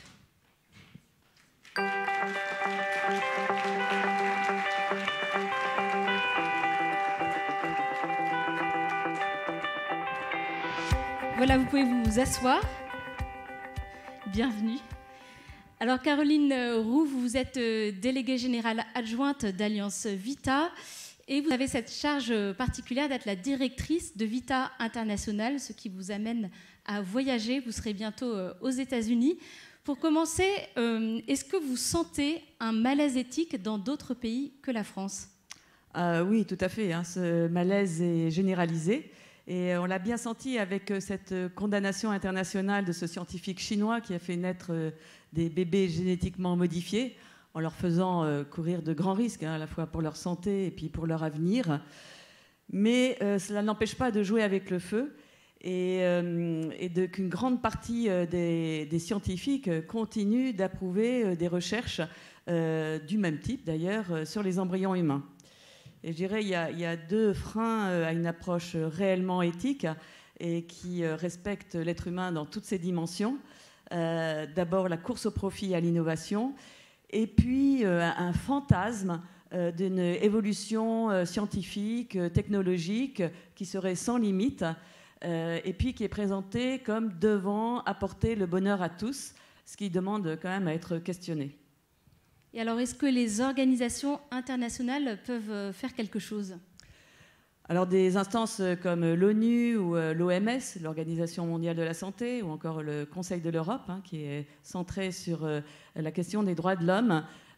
Voilà, vous pouvez vous asseoir. Bienvenue. Alors Caroline Roux, vous êtes déléguée générale adjointe d'Alliance Vita et vous avez cette charge particulière d'être la directrice de Vita International, ce qui vous amène à voyager. Vous serez bientôt aux États-Unis. Pour commencer, est-ce que vous sentez un malaise éthique dans d'autres pays que la France? Oui, tout à fait. Ce malaise est généralisé. Et on l'a bien senti avec cette condamnation internationale de ce scientifique chinois qui a fait naître des bébés génétiquement modifiés en leur faisant courir de grands risques, à la fois pour leur santé et puis pour leur avenir. Mais cela n'empêche pas de jouer avec le feu et qu'une grande partie des scientifiques continuent d'approuver des recherches du même type d'ailleurs sur les embryons humains. Et je dirais qu'il y a 2 freins à une approche réellement éthique et qui respecte l'être humain dans toutes ses dimensions. D'abord, la course au profit et à l'innovation, et puis un fantasme d'une évolution scientifique, technologique, qui serait sans limite, et puis qui est présentée comme devant apporter le bonheur à tous, ce qui demande quand même à être questionné. Et alors, est-ce que les organisations internationales peuvent faire quelque chose? Alors, des instances comme l'ONU ou l'OMS, l'Organisation mondiale de la santé, ou encore le Conseil de l'Europe, qui est centré sur la question des droits de l'homme,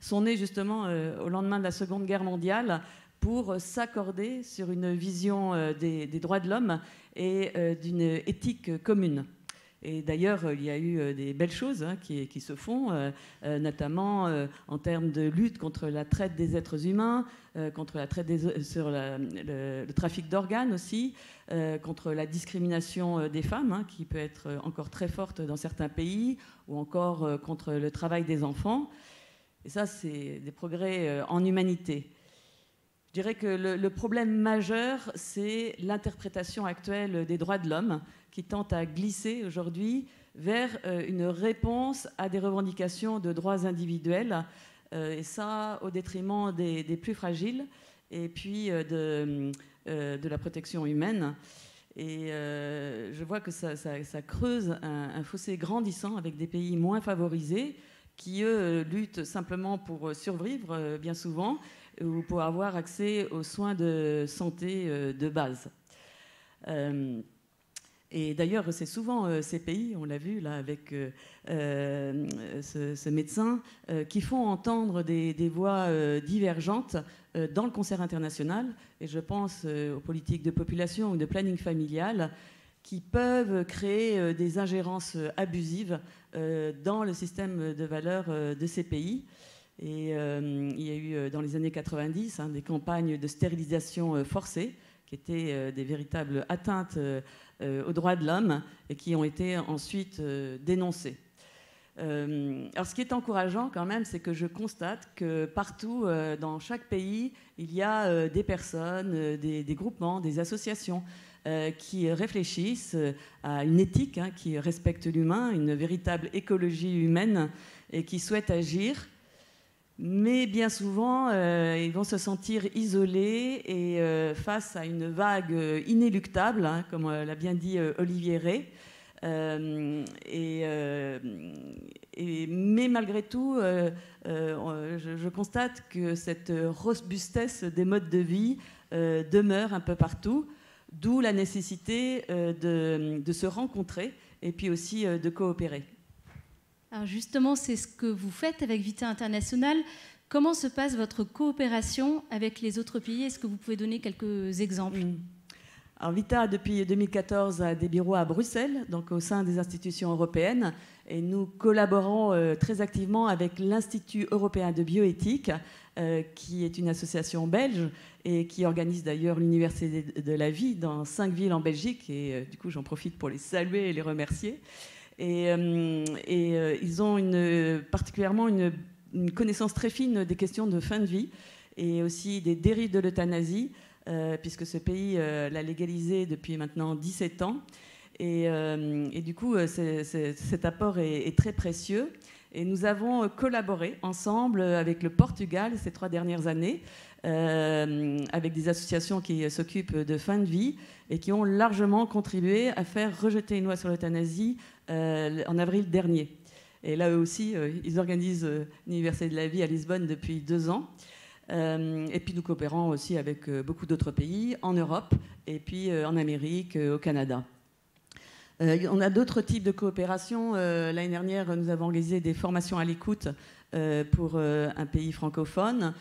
sont nés justement au lendemain de la Seconde Guerre mondiale pour s'accorder sur une vision des droits de l'homme et d'une éthique commune. Et d'ailleurs, il y a eu des belles choses qui se font, notamment en termes de lutte contre la traite des êtres humains, contre la traite sur le trafic d'organes aussi, contre la discrimination des femmes, qui peut être encore très forte dans certains pays, ou encore contre le travail des enfants. Et ça, c'est des progrès en humanité. Je dirais que le problème majeur, c'est l'interprétation actuelle des droits de l'homme, qui tente à glisser aujourd'hui vers une réponse à des revendications de droits individuels, et ça au détriment des plus fragiles, et puis de la protection humaine. Et je vois que ça creuse un fossé grandissant avec des pays moins favorisés, qui, eux, luttent simplement pour survivre, bien souvent, ou pour avoir accès aux soins de santé de base. Et d'ailleurs, c'est souvent ces pays, on l'a vu là avec ce médecin, qui font entendre des voix divergentes dans le concert international. Et je pense aux politiques de population ou de planning familial qui peuvent créer des ingérences abusives dans le système de valeurs de ces pays. Et il y a eu dans les années 90 des campagnes de stérilisation forcée qui étaient des véritables atteintes aux droits de l'homme et qui ont été ensuite dénoncées. Alors ce qui est encourageant quand même, c'est que je constate que partout dans chaque pays, il y a des personnes, des groupements, des associations qui réfléchissent à une éthique qui respecte l'humain, une véritable écologie humaine et qui souhaitent agir. Mais bien souvent, ils vont se sentir isolés et face à une vague inéluctable, comme l'a bien dit Olivier Rey. Mais malgré tout, je constate que cette robustesse des modes de vie demeure un peu partout, d'où la nécessité de se rencontrer et puis aussi de coopérer. Alors justement, c'est ce que vous faites avec Vita International. Comment se passe votre coopération avec les autres pays? Est-ce que vous pouvez donner quelques exemples? Alors Vita, depuis 2014, a des bureaux à Bruxelles, donc au sein des institutions européennes, et nous collaborons très activement avec l'Institut européen de bioéthique, qui est une association belge et qui organise d'ailleurs l'Université de la vie dans 5 villes en Belgique, et du coup j'en profite pour les saluer et les remercier. Et ils ont particulièrement une connaissance très fine des questions de fin de vie et aussi des dérives de l'euthanasie, puisque ce pays l'a légalisé depuis maintenant 17 ans. Et du coup, cet apport est très précieux. Et nous avons collaboré ensemble avec le Portugal ces 3 dernières années, avec des associations qui s'occupent de fin de vie et qui ont largement contribué à faire rejeter une loi sur l'euthanasie en avril dernier. Et là, eux aussi, ils organisent l'Université de la vie à Lisbonne depuis 2 ans. Et puis nous coopérons aussi avec beaucoup d'autres pays, en Europe et puis en Amérique, au Canada. On a d'autres types de coopération. L'année dernière, nous avons organisé des formations à l'écoute pour un pays francophone.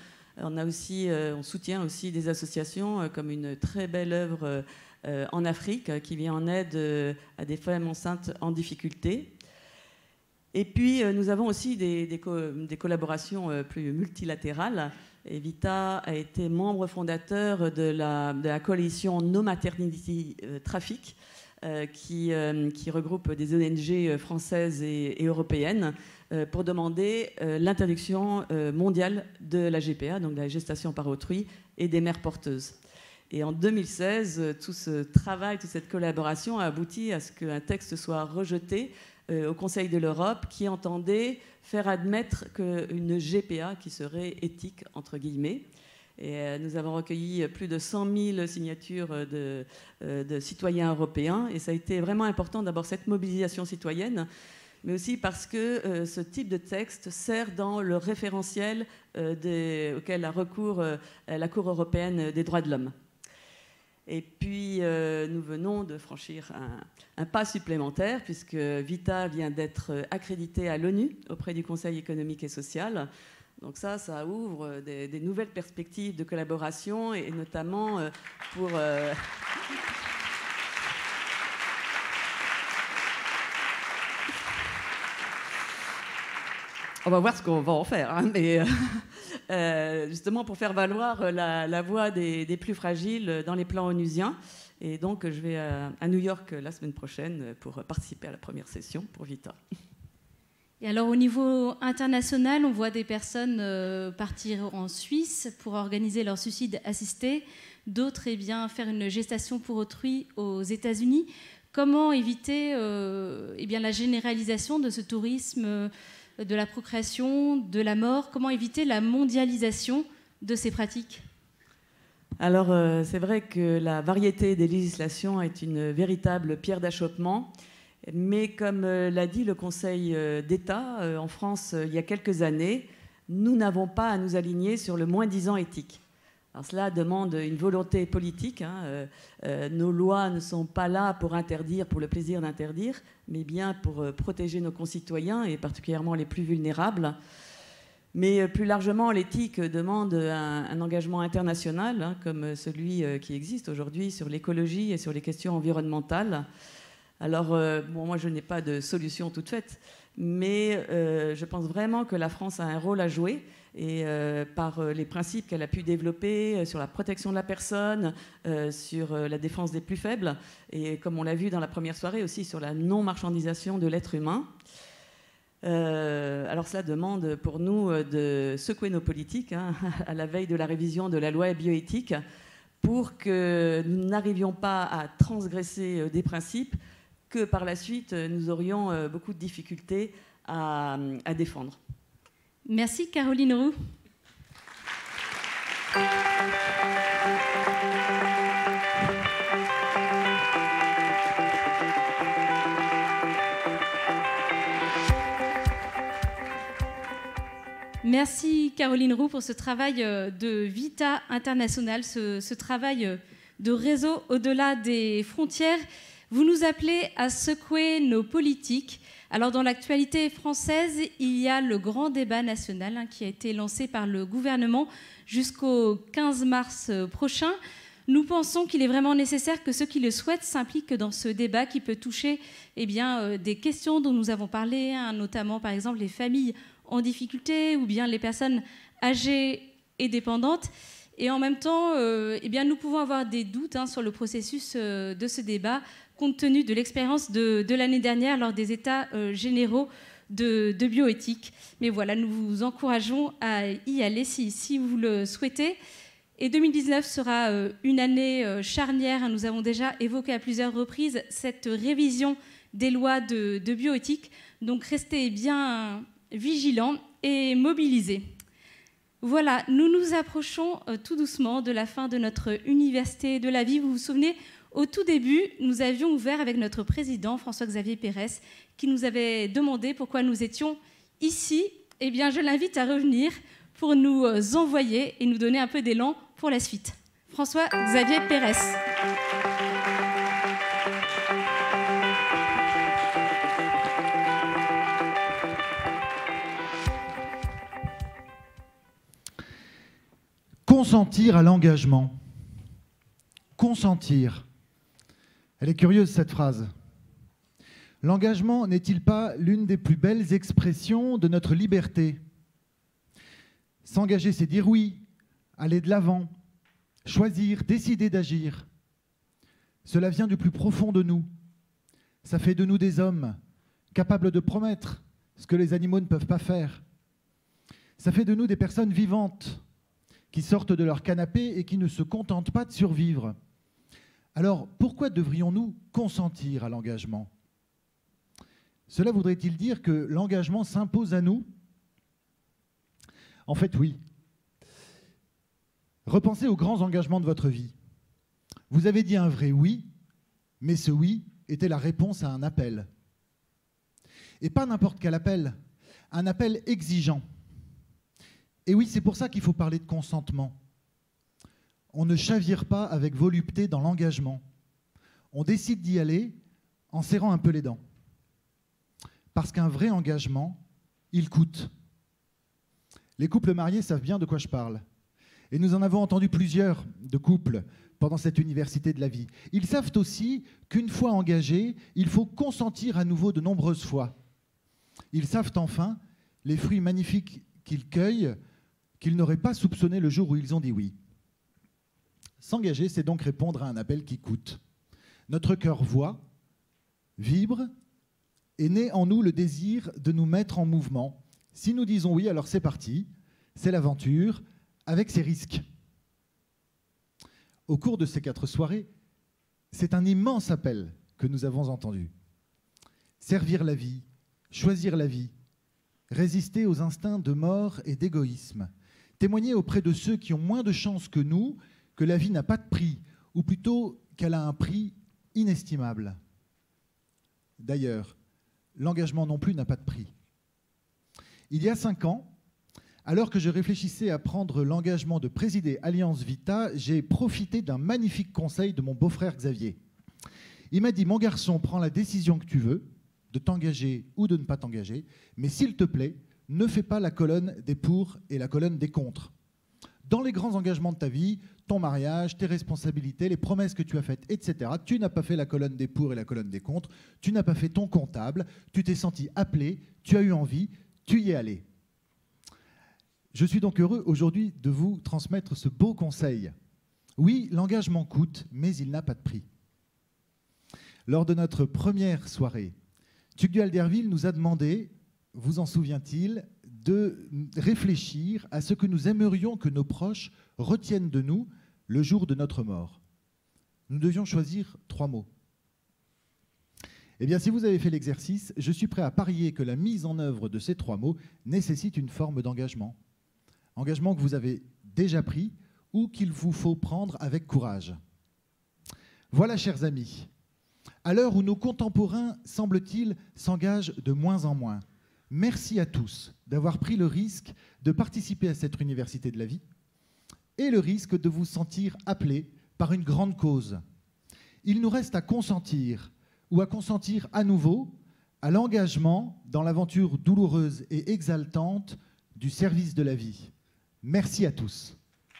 On soutient aussi des associations comme une très belle œuvre en Afrique qui vient en aide à des femmes enceintes en difficulté. Et puis nous avons aussi des collaborations plus multilatérales. Et Vita a été membre fondateur de la coalition No Maternity Traffic, qui regroupe des ONG françaises et européennes pour demander l'interdiction mondiale de la GPA, donc de la gestation par autrui, et des mères porteuses. Et en 2016, tout ce travail, toute cette collaboration a abouti à ce qu'un texte soit rejeté au Conseil de l'Europe qui entendait faire admettre qu'une GPA qui serait éthique, entre guillemets. Et nous avons recueilli plus de 100 000 signatures de citoyens européens. Et ça a été vraiment important, d'abord, cette mobilisation citoyenne, mais aussi parce que ce type de texte sert dans le référentiel auquel a recours la Cour européenne des droits de l'homme. Et puis, nous venons de franchir un pas supplémentaire, puisque Vita vient d'être accrédité à l'ONU auprès du Conseil économique et social. Donc ça ouvre des nouvelles perspectives de collaboration et notamment pour... On va voir ce qu'on va en faire, hein, mais justement pour faire valoir la voix des plus fragiles dans les plans onusiens. Et donc je vais à New York la semaine prochaine pour participer à la première session pour Vita. Et alors au niveau international, on voit des personnes partir en Suisse pour organiser leur suicide assisté, d'autres faire une gestation pour autrui aux États-Unis. Comment éviter la généralisation de ce tourisme de la procréation, de la mort? Comment éviter la mondialisation de ces pratiques? Alors c'est vrai que la variété des législations est une véritable pierre d'achoppement. Mais comme l'a dit le Conseil d'État en France il y a quelques années, nous n'avons pas à nous aligner sur le moins-disant éthique. Alors cela demande une volonté politique. Hein. Nos lois ne sont pas là pour interdire, pour le plaisir d'interdire, mais bien pour protéger nos concitoyens et particulièrement les plus vulnérables. Mais plus largement, l'éthique demande un engagement international, hein, comme celui qui existe aujourd'hui sur l'écologie et sur les questions environnementales. Alors, moi, je n'ai pas de solution toute faite, mais je pense vraiment que la France a un rôle à jouer et par les principes qu'elle a pu développer sur la protection de la personne, sur la défense des plus faibles, et comme on l'a vu dans la première soirée aussi, sur la non-marchandisation de l'être humain. Alors cela demande pour nous de secouer nos politiques hein, à la veille de la révision de la loi bioéthique pour que nous n'arrivions pas à transgresser des principes que par la suite nous aurions beaucoup de difficultés à défendre. Merci Caroline Roux. Merci Caroline Roux pour ce travail de Vita International, ce travail de réseau au-delà des frontières. Vous nous appelez à secouer nos politiques. Alors dans l'actualité française, il y a le grand débat national hein, qui a été lancé par le gouvernement jusqu'au 15 mars prochain. Nous pensons qu'il est vraiment nécessaire que ceux qui le souhaitent s'impliquent dans ce débat qui peut toucher des questions dont nous avons parlé, hein, notamment par exemple les familles en difficulté ou bien les personnes âgées et dépendantes. Et en même temps, nous pouvons avoir des doutes hein, sur le processus de ce débat compte tenu de l'expérience de l'année dernière lors des états généraux de bioéthique. Mais voilà, nous vous encourageons à y aller si vous le souhaitez. Et 2019 sera une année charnière. Nous avons déjà évoqué à plusieurs reprises cette révision des lois de bioéthique. Donc restez bien vigilants et mobilisés. Voilà, nous nous approchons tout doucement de la fin de notre université de la vie. Vous vous souvenez, au tout début, nous avions ouvert avec notre président, François-Xavier Pérès, qui nous avait demandé pourquoi nous étions ici. Eh bien, je l'invite à revenir pour nous envoyer et nous donner un peu d'élan pour la suite. François-Xavier Pérès. Consentir à l'engagement. Consentir. Elle est curieuse, cette phrase. L'engagement n'est-il pas l'une des plus belles expressions de notre liberté? S'engager, c'est dire oui, aller de l'avant, choisir, décider d'agir. Cela vient du plus profond de nous. Ça fait de nous des hommes capables de promettre ce que les animaux ne peuvent pas faire. Ça fait de nous des personnes vivantes qui sortent de leur canapé et qui ne se contentent pas de survivre. Alors, pourquoi devrions-nous consentir à l'engagement? Cela voudrait-il dire que l'engagement s'impose à nous? En fait, oui. Repensez aux grands engagements de votre vie. Vous avez dit un vrai oui, mais ce oui était la réponse à un appel. Et pas n'importe quel appel, un appel exigeant. Et oui, c'est pour ça qu'il faut parler de consentement. On ne chavire pas avec volupté dans l'engagement. On décide d'y aller en serrant un peu les dents. Parce qu'un vrai engagement, il coûte. Les couples mariés savent bien de quoi je parle. Et nous en avons entendu plusieurs de couples pendant cette université de la vie. Ils savent aussi qu'une fois engagés, il faut consentir à nouveau de nombreuses fois. Ils savent enfin les fruits magnifiques qu'ils cueillent, qu'ils n'auraient pas soupçonnés le jour où ils ont dit oui. S'engager, c'est donc répondre à un appel qui coûte. Notre cœur voit, vibre, et naît en nous le désir de nous mettre en mouvement. Si nous disons oui, alors c'est parti, c'est l'aventure, avec ses risques. Au cours de ces 4 soirées, c'est un immense appel que nous avons entendu. Servir la vie, choisir la vie, résister aux instincts de mort et d'égoïsme, témoigner auprès de ceux qui ont moins de chance que nous que la vie n'a pas de prix, ou plutôt qu'elle a un prix inestimable. D'ailleurs, l'engagement non plus n'a pas de prix. Il y a 5 ans, alors que je réfléchissais à prendre l'engagement de présider Alliance Vita, j'ai profité d'un magnifique conseil de mon beau-frère Xavier. Il m'a dit « Mon garçon, prends la décision que tu veux, de t'engager ou de ne pas t'engager, mais s'il te plaît, ne fais pas la colonne des pour et la colonne des contre. Dans les grands engagements de ta vie, ton mariage, tes responsabilités, les promesses que tu as faites, etc., tu n'as pas fait la colonne des pour et la colonne des contre, tu n'as pas fait ton comptable, tu t'es senti appelé, tu as eu envie, tu y es allé. » Je suis donc heureux aujourd'hui de vous transmettre ce beau conseil. Oui, l'engagement coûte, mais il n'a pas de prix. Lors de notre première soirée, Tugdual Alderville nous a demandé, vous en souvient-il, de réfléchir à ce que nous aimerions que nos proches retiennent de nous le jour de notre mort. Nous devions choisir 3 mots. Eh bien, si vous avez fait l'exercice, je suis prêt à parier que la mise en œuvre de ces 3 mots nécessite une forme d'engagement. Engagement que vous avez déjà pris ou qu'il vous faut prendre avec courage. Voilà, chers amis, à l'heure où nos contemporains, semble-t-il, s'engagent de moins en moins, merci à tous d'avoir pris le risque de participer à cette université de la vie et le risque de vous sentir appelés par une grande cause. Il nous reste à consentir ou à consentir à nouveau à l'engagement dans l'aventure douloureuse et exaltante du service de la vie. Merci à tous.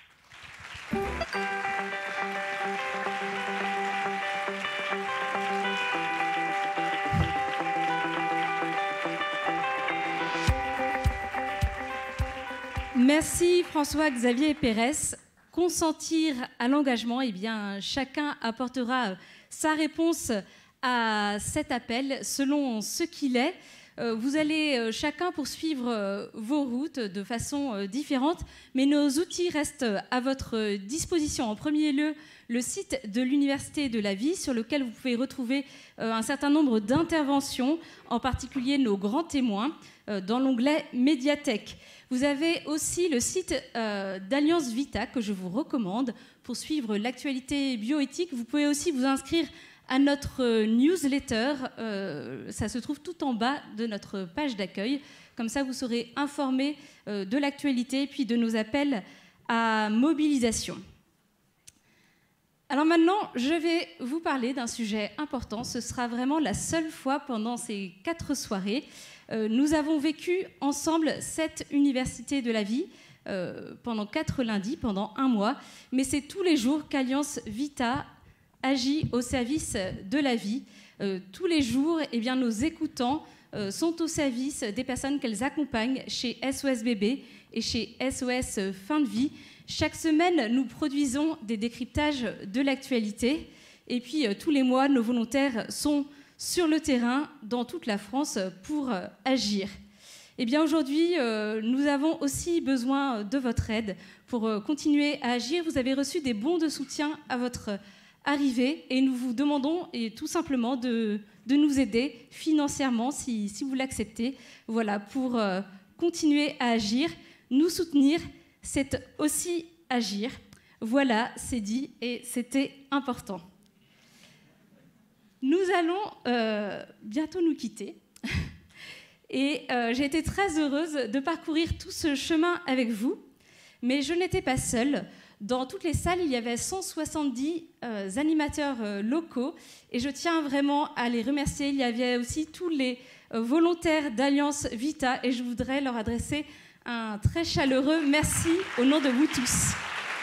Merci François-Xavier Pérez. Consentir à l'engagement, eh bien, chacun apportera sa réponse à cet appel selon ce qu'il est. Vous allez chacun poursuivre vos routes de façon différente, mais nos outils restent à votre disposition. En premier lieu, le site de l'Université de la Vie, sur lequel vous pouvez retrouver un certain nombre d'interventions, en particulier nos grands témoins, dans l'onglet Médiathèque. Vous avez aussi le site d'Alliance Vita, que je vous recommande pour suivre l'actualité bioéthique. Vous pouvez aussi vous inscrire à notre newsletter, ça se trouve tout en bas de notre page d'accueil. Comme ça, vous serez informés de l'actualité et puis de nos appels à mobilisation. Alors maintenant, je vais vous parler d'un sujet important. Ce sera vraiment la seule fois pendant ces 4 soirées. Nous avons vécu ensemble cette université de la vie pendant 4 lundis, pendant 1 mois. Mais c'est tous les jours qu'Alliance Vita agit au service de la vie. Tous les jours, eh bien, nos écoutants sont au service des personnes qu'elles accompagnent chez SOS Bébé et chez SOS Fin de Vie. Chaque semaine, nous produisons des décryptages de l'actualité. Et puis, tous les mois, nos volontaires sont sur le terrain dans toute la France pour agir. Eh bien, aujourd'hui, nous avons aussi besoin de votre aide pour continuer à agir. Vous avez reçu des bons de soutien à votre arrivée et nous vous demandons tout simplement de nous aider financièrement si vous l'acceptez. Voilà, pour continuer à agir, nous soutenir, c'est aussi agir. Voilà, c'est dit et c'était important. Nous allons bientôt nous quitter et j'ai été très heureuse de parcourir tout ce chemin avec vous, mais je n'étais pas seule. Dans toutes les salles, il y avait 170 animateurs locaux et je tiens vraiment à les remercier. Il y avait aussi tous les volontaires d'Alliance Vita et je voudrais leur adresser un très chaleureux merci au nom de vous tous.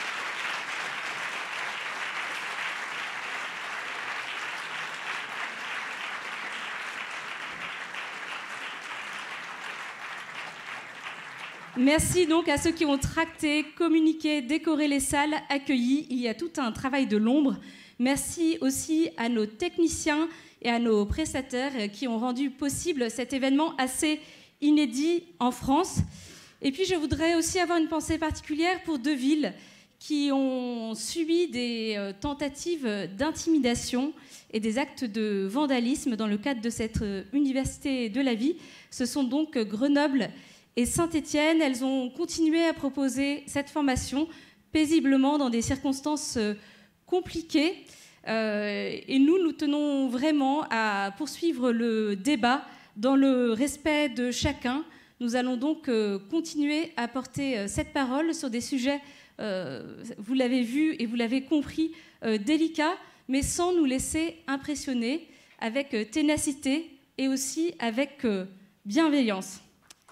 Merci donc à ceux qui ont tracté, communiqué, décoré les salles, accueilli. Il y a tout un travail de l'ombre. Merci aussi à nos techniciens et à nos prestataires qui ont rendu possible cet événement assez inédit en France. Et puis je voudrais aussi avoir une pensée particulière pour 2 villes qui ont subi des tentatives d'intimidation et des actes de vandalisme dans le cadre de cette université de la vie. Ce sont donc Grenoble et Saint-Étienne. Elles ont continué à proposer cette formation paisiblement dans des circonstances compliquées. Et nous tenons vraiment à poursuivre le débat dans le respect de chacun. Nous allons donc continuer à porter cette parole sur des sujets, vous l'avez vu et vous l'avez compris, délicats, mais sans nous laisser impressionner, avec ténacité et aussi avec bienveillance.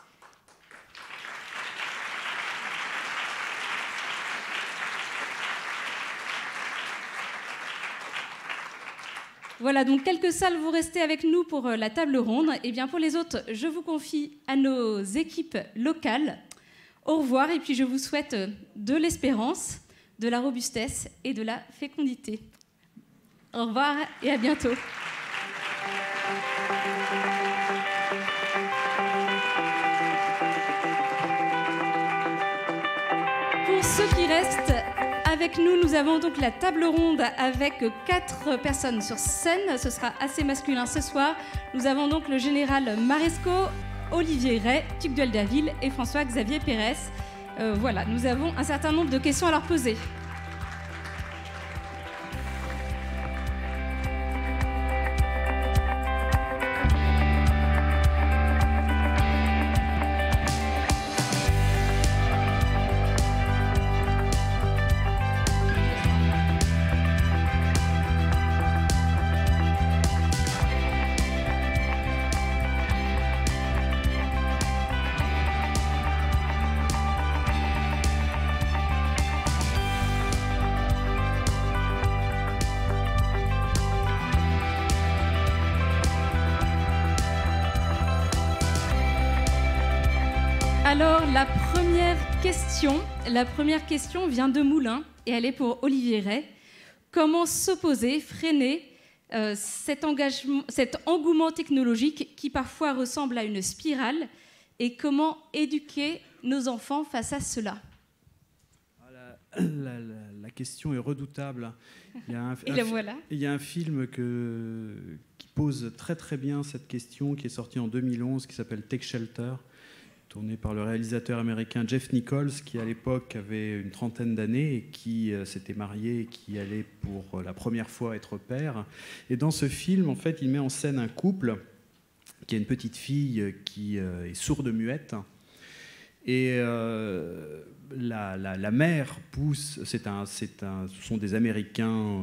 Voilà, donc quelques salles, vous restez avec nous pour la table ronde. Et bien pour les autres, je vous confie à nos équipes locales. Au revoir, et puis je vous souhaite de l'espérance, de la robustesse et de la fécondité. Au revoir et à bientôt. Pour ceux qui restent avec nous, nous avons donc la table ronde avec 4 personnes sur scène. Ce sera assez masculin ce soir. Nous avons donc le général Maresco, Olivier Ray, Tugdual Daville et François-Xavier Pérez. Voilà, nous avons un certain nombre de questions à leur poser. Alors, la première question vient de Moulins et elle est pour Olivier Ray. Comment s'opposer, freiner cet engouement technologique qui parfois ressemble à une spirale et comment éduquer nos enfants face à cela? La question est redoutable. Il y a un film qui pose très très bien cette question, qui est sorti en 2011, qui s'appelle Take Shelter, tourné par le réalisateur américain Jeff Nichols, qui à l'époque avait une trentaine d'années et qui s'était marié et qui allait pour la première fois être père. Et dans ce film, en fait, il met en scène un couple qui a une petite fille qui est sourde-muette. Et la mère pousse, ce sont des Américains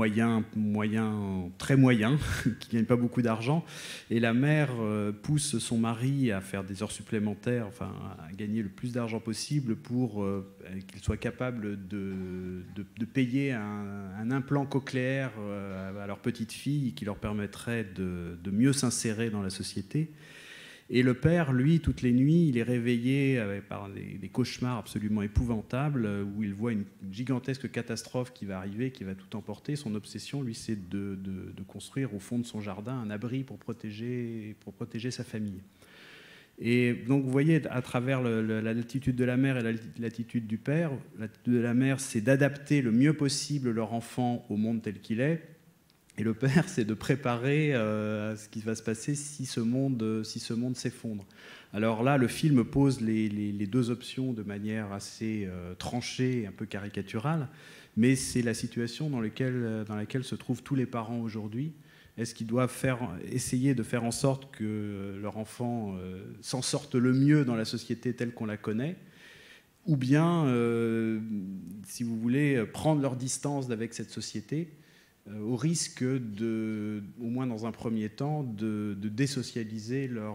très moyens, qui ne gagnent pas beaucoup d'argent, et la mère pousse son mari à faire des heures supplémentaires, enfin à gagner le plus d'argent possible pour qu'il soit capable de payer un implant cochléaire à leur petite fille qui leur permettrait de mieux s'insérer dans la société. Et le père, lui, toutes les nuits, il est réveillé par des cauchemars absolument épouvantables où il voit une gigantesque catastrophe qui va arriver, qui va tout emporter. Son obsession, lui, c'est de construire au fond de son jardin un abri pour protéger sa famille. Et donc, vous voyez, à travers l'attitude de la mère et l'attitude du père, l'attitude de la mère, c'est d'adapter le mieux possible leur enfant au monde tel qu'il est. Et le père, c'est de préparer à ce qui va se passer si ce monde s'effondre. Alors là, le film pose les 2 options de manière assez tranchée, un peu caricaturale, mais c'est la situation dans laquelle se trouvent tous les parents aujourd'hui. Est-ce qu'ils doivent essayer de faire en sorte que leur enfant s'en sorte le mieux dans la société telle qu'on la connaît, ou bien, si vous voulez, prendre leur distance avec cette société au risque au moins dans un premier temps, de désocialiser leur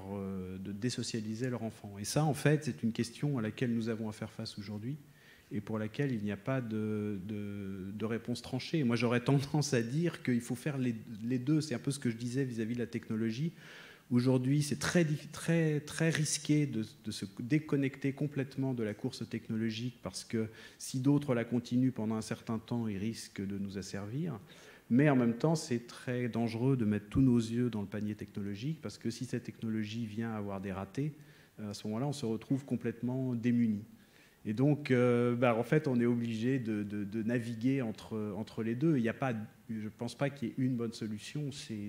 enfant. Et ça, en fait, c'est une question à laquelle nous avons à faire face aujourd'hui et pour laquelle il n'y a pas de réponse tranchée. Moi, j'aurais tendance à dire qu'il faut faire les deux. C'est un peu ce que je disais vis-à-vis de la technologie. Aujourd'hui, c'est très, très, très risqué de se déconnecter complètement de la course technologique parce que si d'autres la continuent pendant un certain temps, ils risquent de nous asservir. Mais en même temps, c'est très dangereux de mettre tous nos yeux dans le panier technologique parce que si cette technologie vient avoir des ratés, à ce moment-là, on se retrouve complètement démuni. Et donc, en fait, on est obligé de naviguer entre les deux. Il n'y a pas, je ne pense pas qu'il y ait une bonne solution.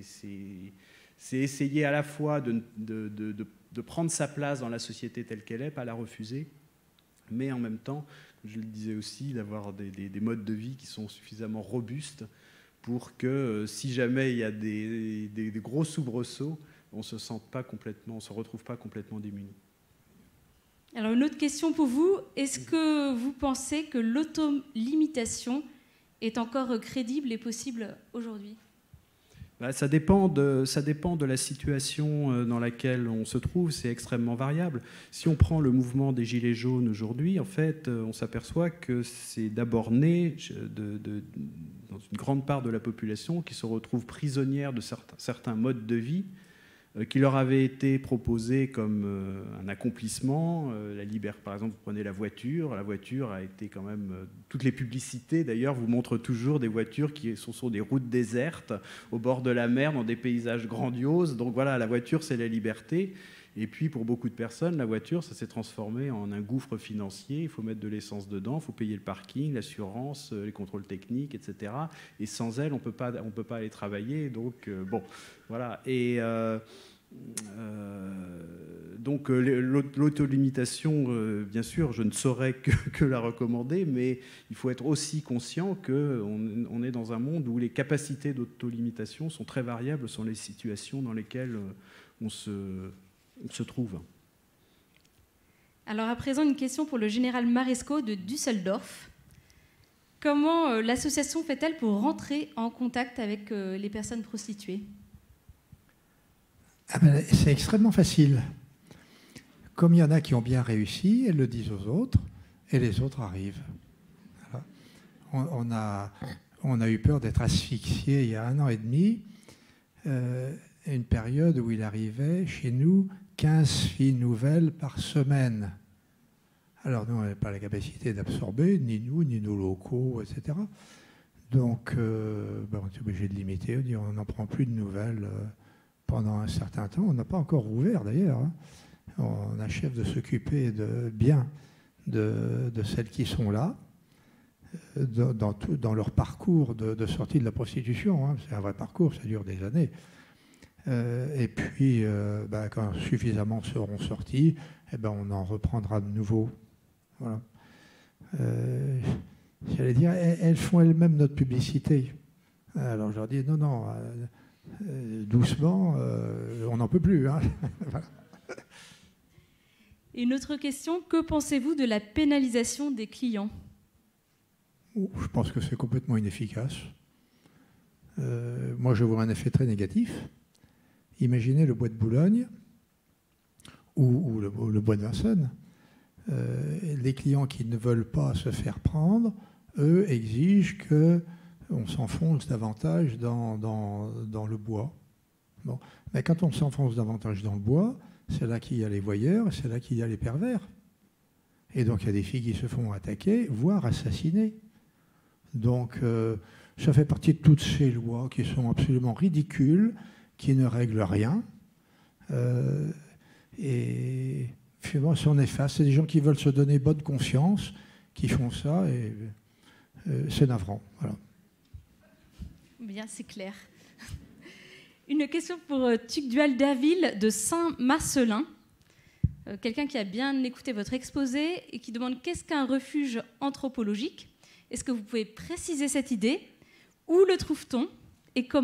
C'est essayer à la fois de prendre sa place dans la société telle qu'elle est, pas la refuser, mais en même temps, je le disais aussi, d'avoir des modes de vie qui sont suffisamment robustes pour que si jamais il y a des gros soubresauts, on ne se retrouve pas complètement démuni. Alors une autre question pour vous, est-ce que vous pensez que l'autolimitation est encore crédible et possible aujourd'hui ? Ça dépend de la situation dans laquelle on se trouve, c'est extrêmement variable. Si on prend le mouvement des Gilets jaunes aujourd'hui, en fait, on s'aperçoit que c'est d'abord né dans une grande part de la population qui se retrouve prisonnière de certains modes de vie qui leur avaient été proposés comme un accomplissement. Par exemple, vous prenez la voiture a été quand même... toutes les publicités, d'ailleurs, vous montrent toujours des voitures qui sont sur des routes désertes, au bord de la mer, dans des paysages grandioses. Donc voilà, la voiture, c'est la liberté. Et puis, pour beaucoup de personnes, la voiture, ça s'est transformé en un gouffre financier. Il faut mettre de l'essence dedans, il faut payer le parking, l'assurance, les contrôles techniques, etc. Et sans elle, on peut pas aller travailler. Donc, bon, voilà. Et donc, l'autolimitation, bien sûr, je ne saurais que la recommander, mais il faut être aussi conscient qu'on est dans un monde où les capacités d'autolimitation sont très variables selon les situations dans lesquelles on se trouve. Alors à présent, une question pour le général Marescot de Düsseldorf. Comment l'association fait-elle pour rentrer en contact avec les personnes prostituées ? C'est extrêmement facile. Comme il y en a qui ont bien réussi, elles le disent aux autres, et les autres arrivent. Voilà. On a eu peur d'être asphyxiés il y a 1 an et demi, une période où il arrivait chez nous 15 filles nouvelles par semaine. Alors nous, on n'avait pas la capacité d'absorber, ni nous, ni nos locaux, etc. Donc, on est obligé de limiter. On dit on n'en prend plus de nouvelles pendant un certain temps. On n'a pas encore rouvert d'ailleurs. Hein. On achève de s'occuper bien de celles qui sont là, dans leur parcours de sortie de la prostitution. Hein. C'est un vrai parcours, ça dure des années. Et puis, quand suffisamment seront sortis, on en reprendra de nouveau. Voilà. J'allais dire, elles font elles-mêmes notre publicité. Alors je leur dis, non, doucement, on n'en peut plus. Hein. Voilà. Une autre question, que pensez-vous de la pénalisation des clients ? Je pense que c'est complètement inefficace. Moi, je vois un effet très négatif. Imaginez le bois de Boulogne ou le bois de Vincennes. Les clients qui ne veulent pas se faire prendre, eux, exigent qu'on s'enfonce davantage dans le bois. Bon. Mais quand on s'enfonce davantage dans le bois, c'est là qu'il y a les voyeurs, c'est là qu'il y a les pervers. Et donc il y a des filles qui se font attaquer, voire assassiner. Donc ça fait partie de toutes ces lois qui sont absolument ridicules, qui ne règlent rien. Et finalement, c'en est face. C'est des gens qui veulent se donner bonne conscience, qui font ça, et c'est navrant. Voilà. Bien, c'est clair. Une question pour Tugdual Daville de Saint-Marcelin. Quelqu'un qui a bien écouté votre exposé et qui demande qu'est-ce qu'un refuge anthropologique ? Est-ce que vous pouvez préciser cette idée ? Où le trouve-t-on et comment ?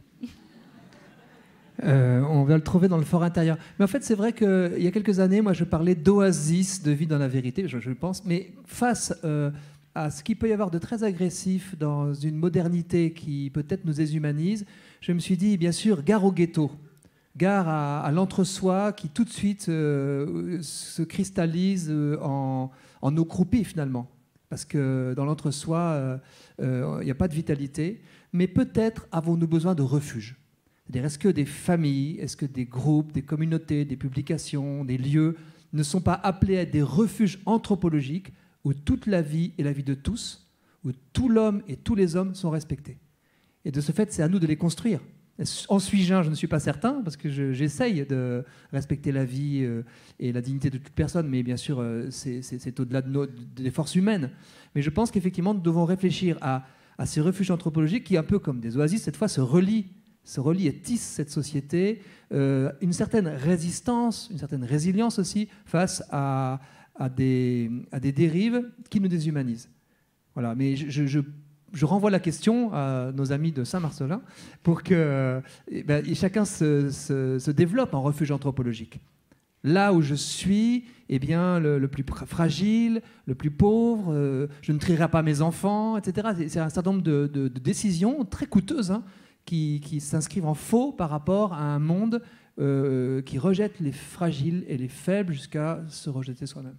On va le trouver dans le fort intérieur. Mais en fait, c'est vrai qu'il y a quelques années, moi, je parlais d'oasis, de vie dans la vérité, je pense. Mais face à ce qu'il peut y avoir de très agressif dans une modernité qui peut-être nous déshumanise, je me suis dit, bien sûr, gare au ghetto, gare à l'entre-soi qui tout de suite se cristallise en eau croupie finalement. Parce que dans l'entre-soi, il n'y a pas de vitalité. Mais peut-être avons-nous besoin de refuge. C'est-à-dire, est-ce que des familles, est-ce que des groupes, des communautés, des publications, des lieux ne sont pas appelés à être des refuges anthropologiques où toute la vie est la vie de tous, où tout l'homme et tous les hommes sont respectés. Et de ce fait, c'est à nous de les construire. En suis-je un, je ne suis pas certain, parce que j'essaye de respecter la vie et la dignité de toute personne, mais bien sûr, c'est au-delà des forces humaines. Mais je pense qu'effectivement, nous devons réfléchir à ces refuges anthropologiques qui, un peu comme des oasis, cette fois se relient et tissent cette société, une certaine résistance, une certaine résilience aussi face à des dérives qui nous déshumanisent. Voilà, mais je renvoie la question à nos amis de Saint-Marcellin pour que chacun se développe en refuge anthropologique. Là où je suis, eh bien, le plus fragile, le plus pauvre, je ne trierai pas mes enfants, etc. C'est un certain nombre de décisions très coûteuses qui s'inscrivent en faux par rapport à un monde qui rejette les fragiles et les faibles jusqu'à se rejeter soi-même.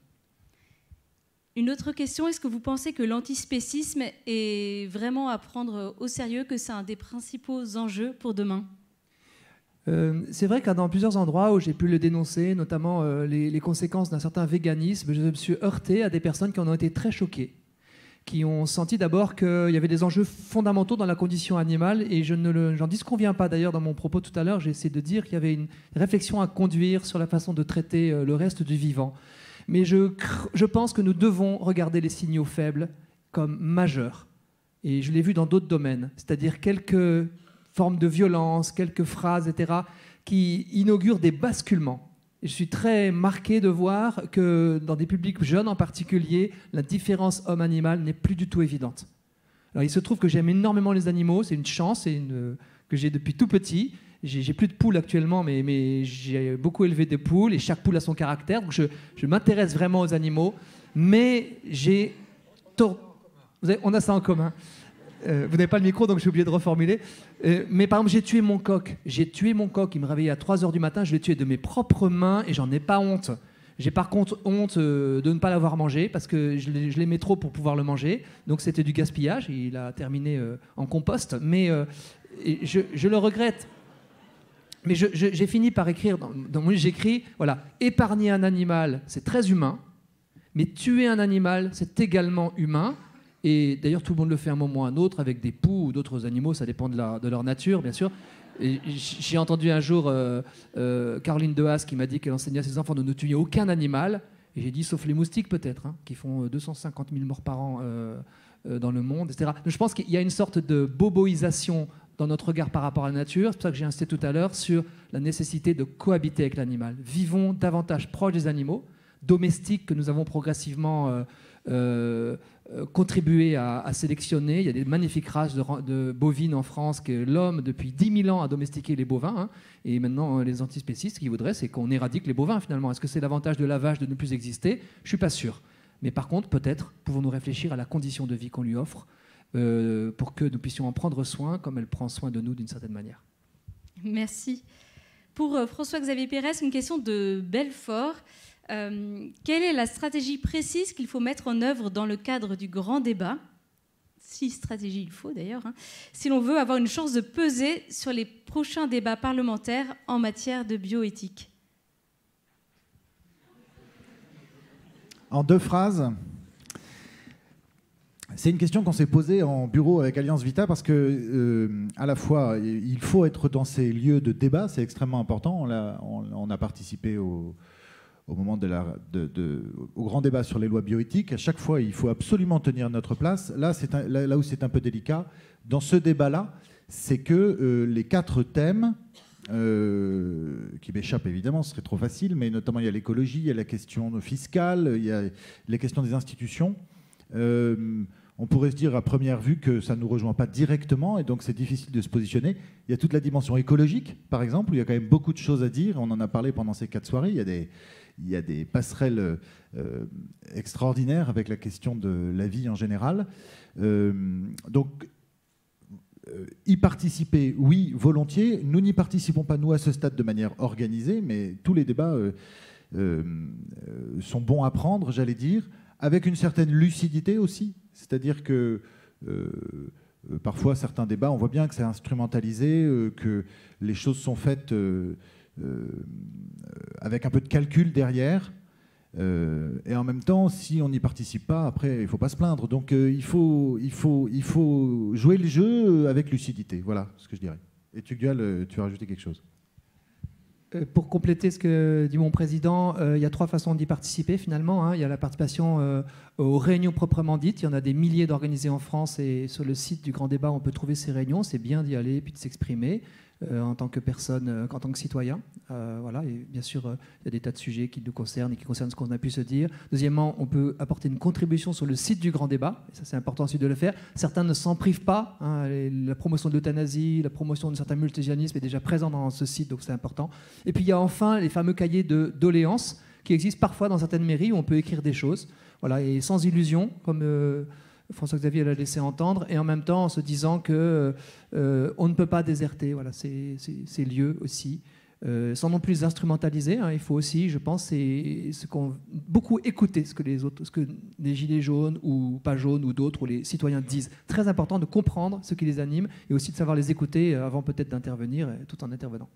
Une autre question, est-ce que vous pensez que l'antispécisme est vraiment à prendre au sérieux, que c'est un des principaux enjeux pour demain ? C'est vrai que dans plusieurs endroits où j'ai pu le dénoncer, notamment les conséquences d'un certain véganisme, je me suis heurté à des personnes qui en ont été très choquées, qui ont senti d'abord qu'il y avait des enjeux fondamentaux dans la condition animale, et j'en disconviens pas d'ailleurs dans mon propos tout à l'heure, j'ai essayé de dire qu'il y avait une réflexion à conduire sur la façon de traiter le reste du vivant. Mais je pense que nous devons regarder les signaux faibles comme majeurs. Et je l'ai vu dans d'autres domaines, c'est-à-dire quelques formes de violence, quelques phrases, etc., qui inaugurent des basculements. Et je suis très marqué de voir que dans des publics jeunes en particulier, la différence homme-animal n'est plus du tout évidente. Alors il se trouve que j'aime énormément les animaux, c'est une chance que j'ai depuis tout petit. J'ai plus de poules actuellement, mais j'ai beaucoup élevé des poules et chaque poule a son caractère. Donc je m'intéresse vraiment aux animaux, mais on a ça en commun. Vous n'avez pas le micro, donc j'ai oublié de reformuler. Mais par exemple, j'ai tué mon coq. Il me réveillait à 3h du matin, je l'ai tué de mes propres mains et j'en ai pas honte. J'ai par contre honte de ne pas l'avoir mangé parce que je l'aimais trop pour pouvoir le manger. Donc c'était du gaspillage. Il a terminé en compost. Mais je le regrette. Mais j'ai fini par écrire, dans mon livre, j'écris, voilà, épargner un animal, c'est très humain, mais tuer un animal, c'est également humain. Et d'ailleurs, tout le monde le fait à un moment ou à un autre, avec des poux ou d'autres animaux, ça dépend de leur nature, bien sûr. Et j'ai entendu un jour Caroline Dehaas qui m'a dit qu'elle enseignait à ses enfants de ne tuer aucun animal. Et j'ai dit, sauf les moustiques peut-être, qui font 250 000 morts par an dans le monde, etc. Donc je pense qu'il y a une sorte de boboisation dans notre regard par rapport à la nature. C'est pour ça que j'ai insisté tout à l'heure sur la nécessité de cohabiter avec l'animal. Vivons davantage proches des animaux, domestiques que nous avons progressivement contribué à sélectionner. Il y a des magnifiques races de bovines en France que l'homme, depuis 10 000 ans, a domestiqué les bovins. Et maintenant, les antispécistes, ce qu'ils voudraient, c'est qu'on éradique les bovins, finalement. Est-ce que c'est l'avantage de la vache de ne plus exister ? Je ne suis pas sûr. Mais par contre, peut-être, pouvons-nous réfléchir à la condition de vie qu'on lui offre pour que nous puissions en prendre soin comme elle prend soin de nous d'une certaine manière. Merci. Pour François-Xavier Pérez, une question de Belfort. Quelle est la stratégie précise qu'il faut mettre en œuvre dans le cadre du grand débat ? Si stratégie il faut d'ailleurs, si l'on veut avoir une chance de peser sur les prochains débats parlementaires en matière de bioéthique. En 2 phrases. C'est une question qu'on s'est posée en bureau avec Alliance Vita parce que, à la fois, il faut être dans ces lieux de débat, c'est extrêmement important. On a participé au moment au grand débat sur les lois bioéthiques. À chaque fois, il faut absolument tenir notre place. Là où c'est un peu délicat, dans ce débat-là, c'est que les 4 thèmes, qui m'échappent évidemment, ce serait trop facile, mais notamment il y a l'écologie, il y a la question fiscale, il y a les questions des institutions. On pourrait se dire à première vue que ça ne nous rejoint pas directement et donc c'est difficile de se positionner. Il y a toute la dimension écologique, par exemple, où il y a quand même beaucoup de choses à dire. On en a parlé pendant ces 4 soirées. Il y a des passerelles extraordinaires avec la question de la vie en général. Donc, y participer, oui, volontiers. Nous n'y participons pas, nous, à ce stade, de manière organisée, mais tous les débats sont bons à prendre, j'allais dire, avec une certaine lucidité aussi. C'est-à-dire que parfois, certains débats, on voit bien que c'est instrumentalisé, que les choses sont faites avec un peu de calcul derrière. Et en même temps, si on n'y participe pas, après, il ne faut pas se plaindre. Donc, il faut jouer le jeu avec lucidité. Voilà ce que je dirais. Et Tugdual, tu as rajouté quelque chose? Pour compléter ce que dit mon président, il y a 3 façons d'y participer finalement. Hein. Il y a la participation aux réunions proprement dites. Il y en a des milliers d'organisées en France et sur le site du Grand Débat, on peut trouver ces réunions. C'est bien d'y aller et puis de s'exprimer en tant que personne, en tant que citoyen. Voilà. Et bien sûr, il y a des tas de sujets qui nous concernent et qui concernent ce qu'on a pu se dire. Deuxièmement, on peut apporter une contribution sur le site du Grand Débat. Et ça, c'est important aussi de le faire. Certains ne s'en privent pas. Hein. La promotion de l'euthanasie, la promotion de certains multiséanismes est déjà présent dans ce site, donc c'est important. Et puis il y a enfin les fameux cahiers de doléances qui existent parfois dans certaines mairies où on peut écrire des choses. Voilà, et sans illusion, comme François-Xavier l'a laissé entendre, et en même temps en se disant qu'on ne peut pas déserter ces lieux aussi, sans non plus instrumentaliser. Hein, il faut aussi, je pense, beaucoup écouter ce que les gilets jaunes ou pas jaunes ou d'autres, ou les citoyens disent. Très important de comprendre ce qui les anime et aussi de savoir les écouter avant peut-être d'intervenir, tout en intervenant.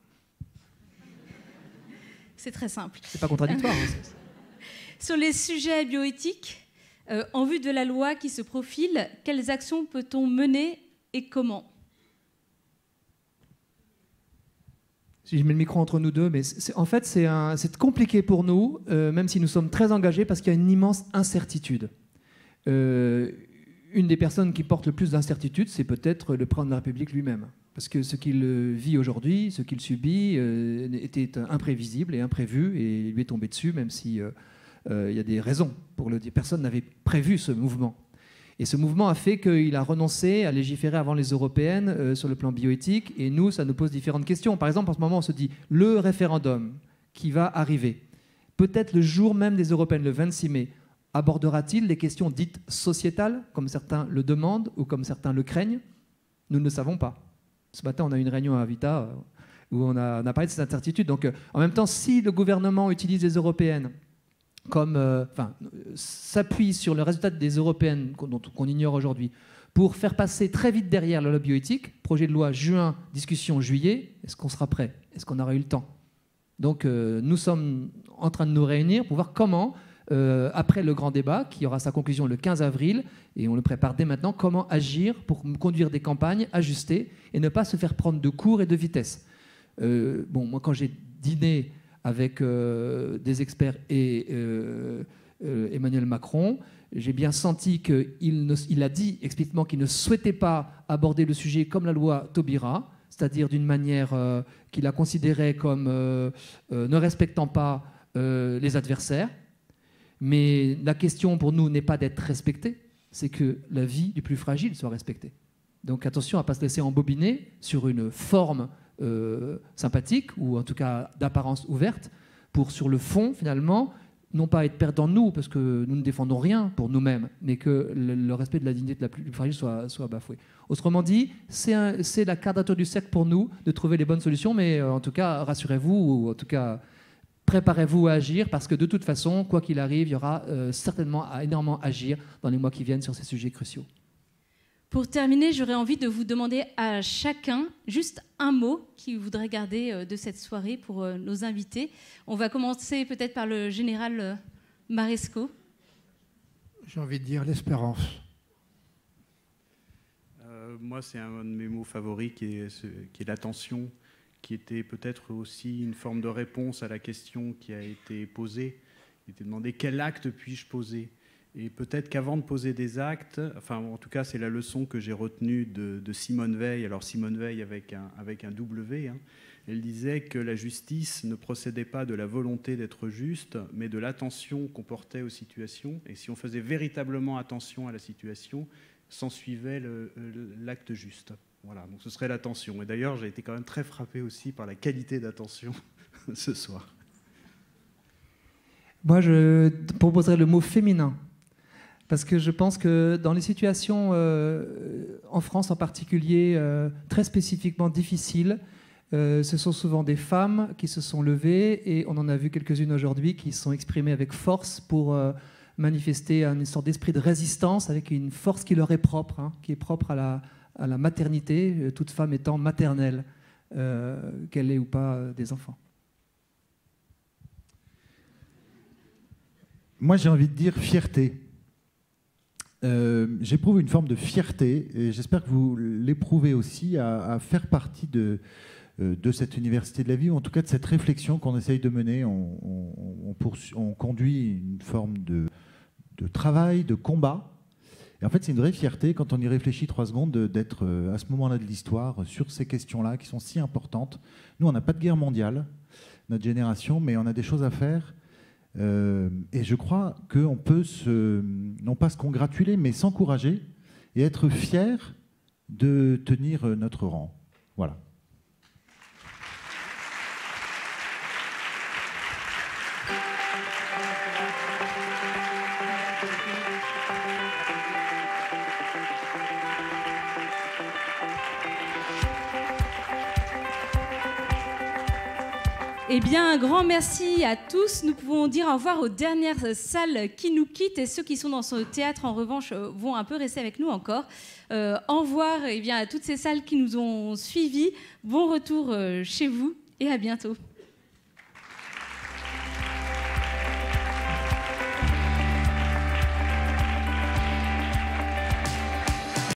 C'est très simple. C'est pas contradictoire. Sur les sujets bioéthiques, en vue de la loi qui se profile, quelles actions peut-on mener et comment? Si je mets le micro entre nous deux, mais en fait c'est compliqué pour nous, même si nous sommes très engagés, parce qu'il y a une immense incertitude. Une des personnes qui porte le plus d'incertitude, c'est peut-être le président de la République lui-même. Parce que ce qu'il vit aujourd'hui, ce qu'il subit, était imprévisible et imprévu, et il lui est tombé dessus, même si il y a des raisons pour le dire. Personne n'avait prévu ce mouvement. Et ce mouvement a fait qu'il a renoncé à légiférer avant les européennes sur le plan bioéthique, et nous, ça nous pose différentes questions. Par exemple, en ce moment, on se dit, le référendum qui va arriver, peut-être le jour même des européennes, le 26 mai, abordera-t-il les questions dites sociétales, comme certains le demandent ou comme certains le craignent? Nous ne le savons pas. Ce matin, on a eu une réunion à Vita où on a parlé de cette incertitude. Donc, en même temps, si le gouvernement utilise les européennes s'appuie sur le résultat des européennes qu'on ignore aujourd'hui pour faire passer très vite derrière la loi bioéthique, projet de loi juin, discussion juillet, est-ce qu'on sera prêt? Est-ce qu'on aura eu le temps? Donc, nous sommes en train de nous réunir pour voir comment, après le grand débat, qui aura sa conclusion le 15 avril, et on le prépare dès maintenant, comment agir pour conduire des campagnes ajustées et ne pas se faire prendre de cours et de vitesse. Moi, quand j'ai dîné avec des experts et Emmanuel Macron, j'ai bien senti qu'il a dit explicitement qu'il ne souhaitait pas aborder le sujet comme la loi Taubira, c'est-à-dire d'une manière qu'il a considérée comme ne respectant pas les adversaires. Mais la question pour nous n'est pas d'être respecté, c'est que la vie du plus fragile soit respectée. Donc attention à ne pas se laisser embobiner sur une forme sympathique, ou en tout cas d'apparence ouverte, pour sur le fond, finalement, non pas être perdants nous, parce que nous ne défendons rien pour nous-mêmes, mais que le respect de la dignité de la plus fragile soit bafoué. Autrement dit, c'est la quadrature du cercle pour nous de trouver les bonnes solutions, mais en tout cas, rassurez-vous, ou en tout cas, préparez-vous à agir, parce que de toute façon, quoi qu'il arrive, il y aura certainement à énormément agir dans les mois qui viennent sur ces sujets cruciaux. Pour terminer, j'aurais envie de vous demander à chacun juste un mot qu'il voudrait garder de cette soirée pour nos invités. On va commencer peut-être par le général Maresco. J'ai envie de dire l'espérance. Moi, c'est un de mes mots favoris qui est l'attention, qui était peut-être aussi une forme de réponse à la question qui a été posée. Il était demandé quel acte puis-je poser ? Et peut-être qu'avant de poser des actes, enfin en tout cas c'est la leçon que j'ai retenue de Simone Veil, alors Simone Veil avec un W, hein, Elle disait que la justice ne procédait pas de la volonté d'être juste, mais de l'attention qu'on portait aux situations. Et si on faisait véritablement attention à la situation, s'ensuivait l'acte juste. Voilà, donc ce serait l'attention. Et d'ailleurs, j'ai été quand même très frappé aussi par la qualité d'attention ce soir. Moi, je proposerais le mot féminin. Parce que je pense que dans les situations, en France en particulier, très spécifiquement difficiles, ce sont souvent des femmes qui se sont levées, et on en a vu quelques-unes aujourd'hui qui se sont exprimées avec force pour manifester une sorte d'esprit de résistance, avec une force qui leur est propre, hein, qui est propre à la maternité, toute femme étant maternelle, qu'elle ait ou pas des enfants. Moi, j'ai envie de dire fierté. J'éprouve une forme de fierté, et j'espère que vous l'éprouvez aussi, à faire partie de cette université de la vie, ou en tout cas de cette réflexion qu'on essaye de mener. On conduit une forme de travail, de combat. Et en fait, c'est une vraie fierté, quand on y réfléchit 3 secondes, d'être à ce moment-là de l'histoire, sur ces questions-là qui sont si importantes. Nous, on n'a pas de guerre mondiale, notre génération, mais on a des choses à faire. Et je crois qu'on peut non pas se congratuler, mais s'encourager et être fier de tenir notre rang. Voilà. Eh bien, un grand merci à tous. Nous pouvons dire au revoir aux dernières salles qui nous quittent, et ceux qui sont dans ce théâtre, en revanche, vont un peu rester avec nous encore. Au revoir à toutes ces salles qui nous ont suivis. Bon retour chez vous et à bientôt.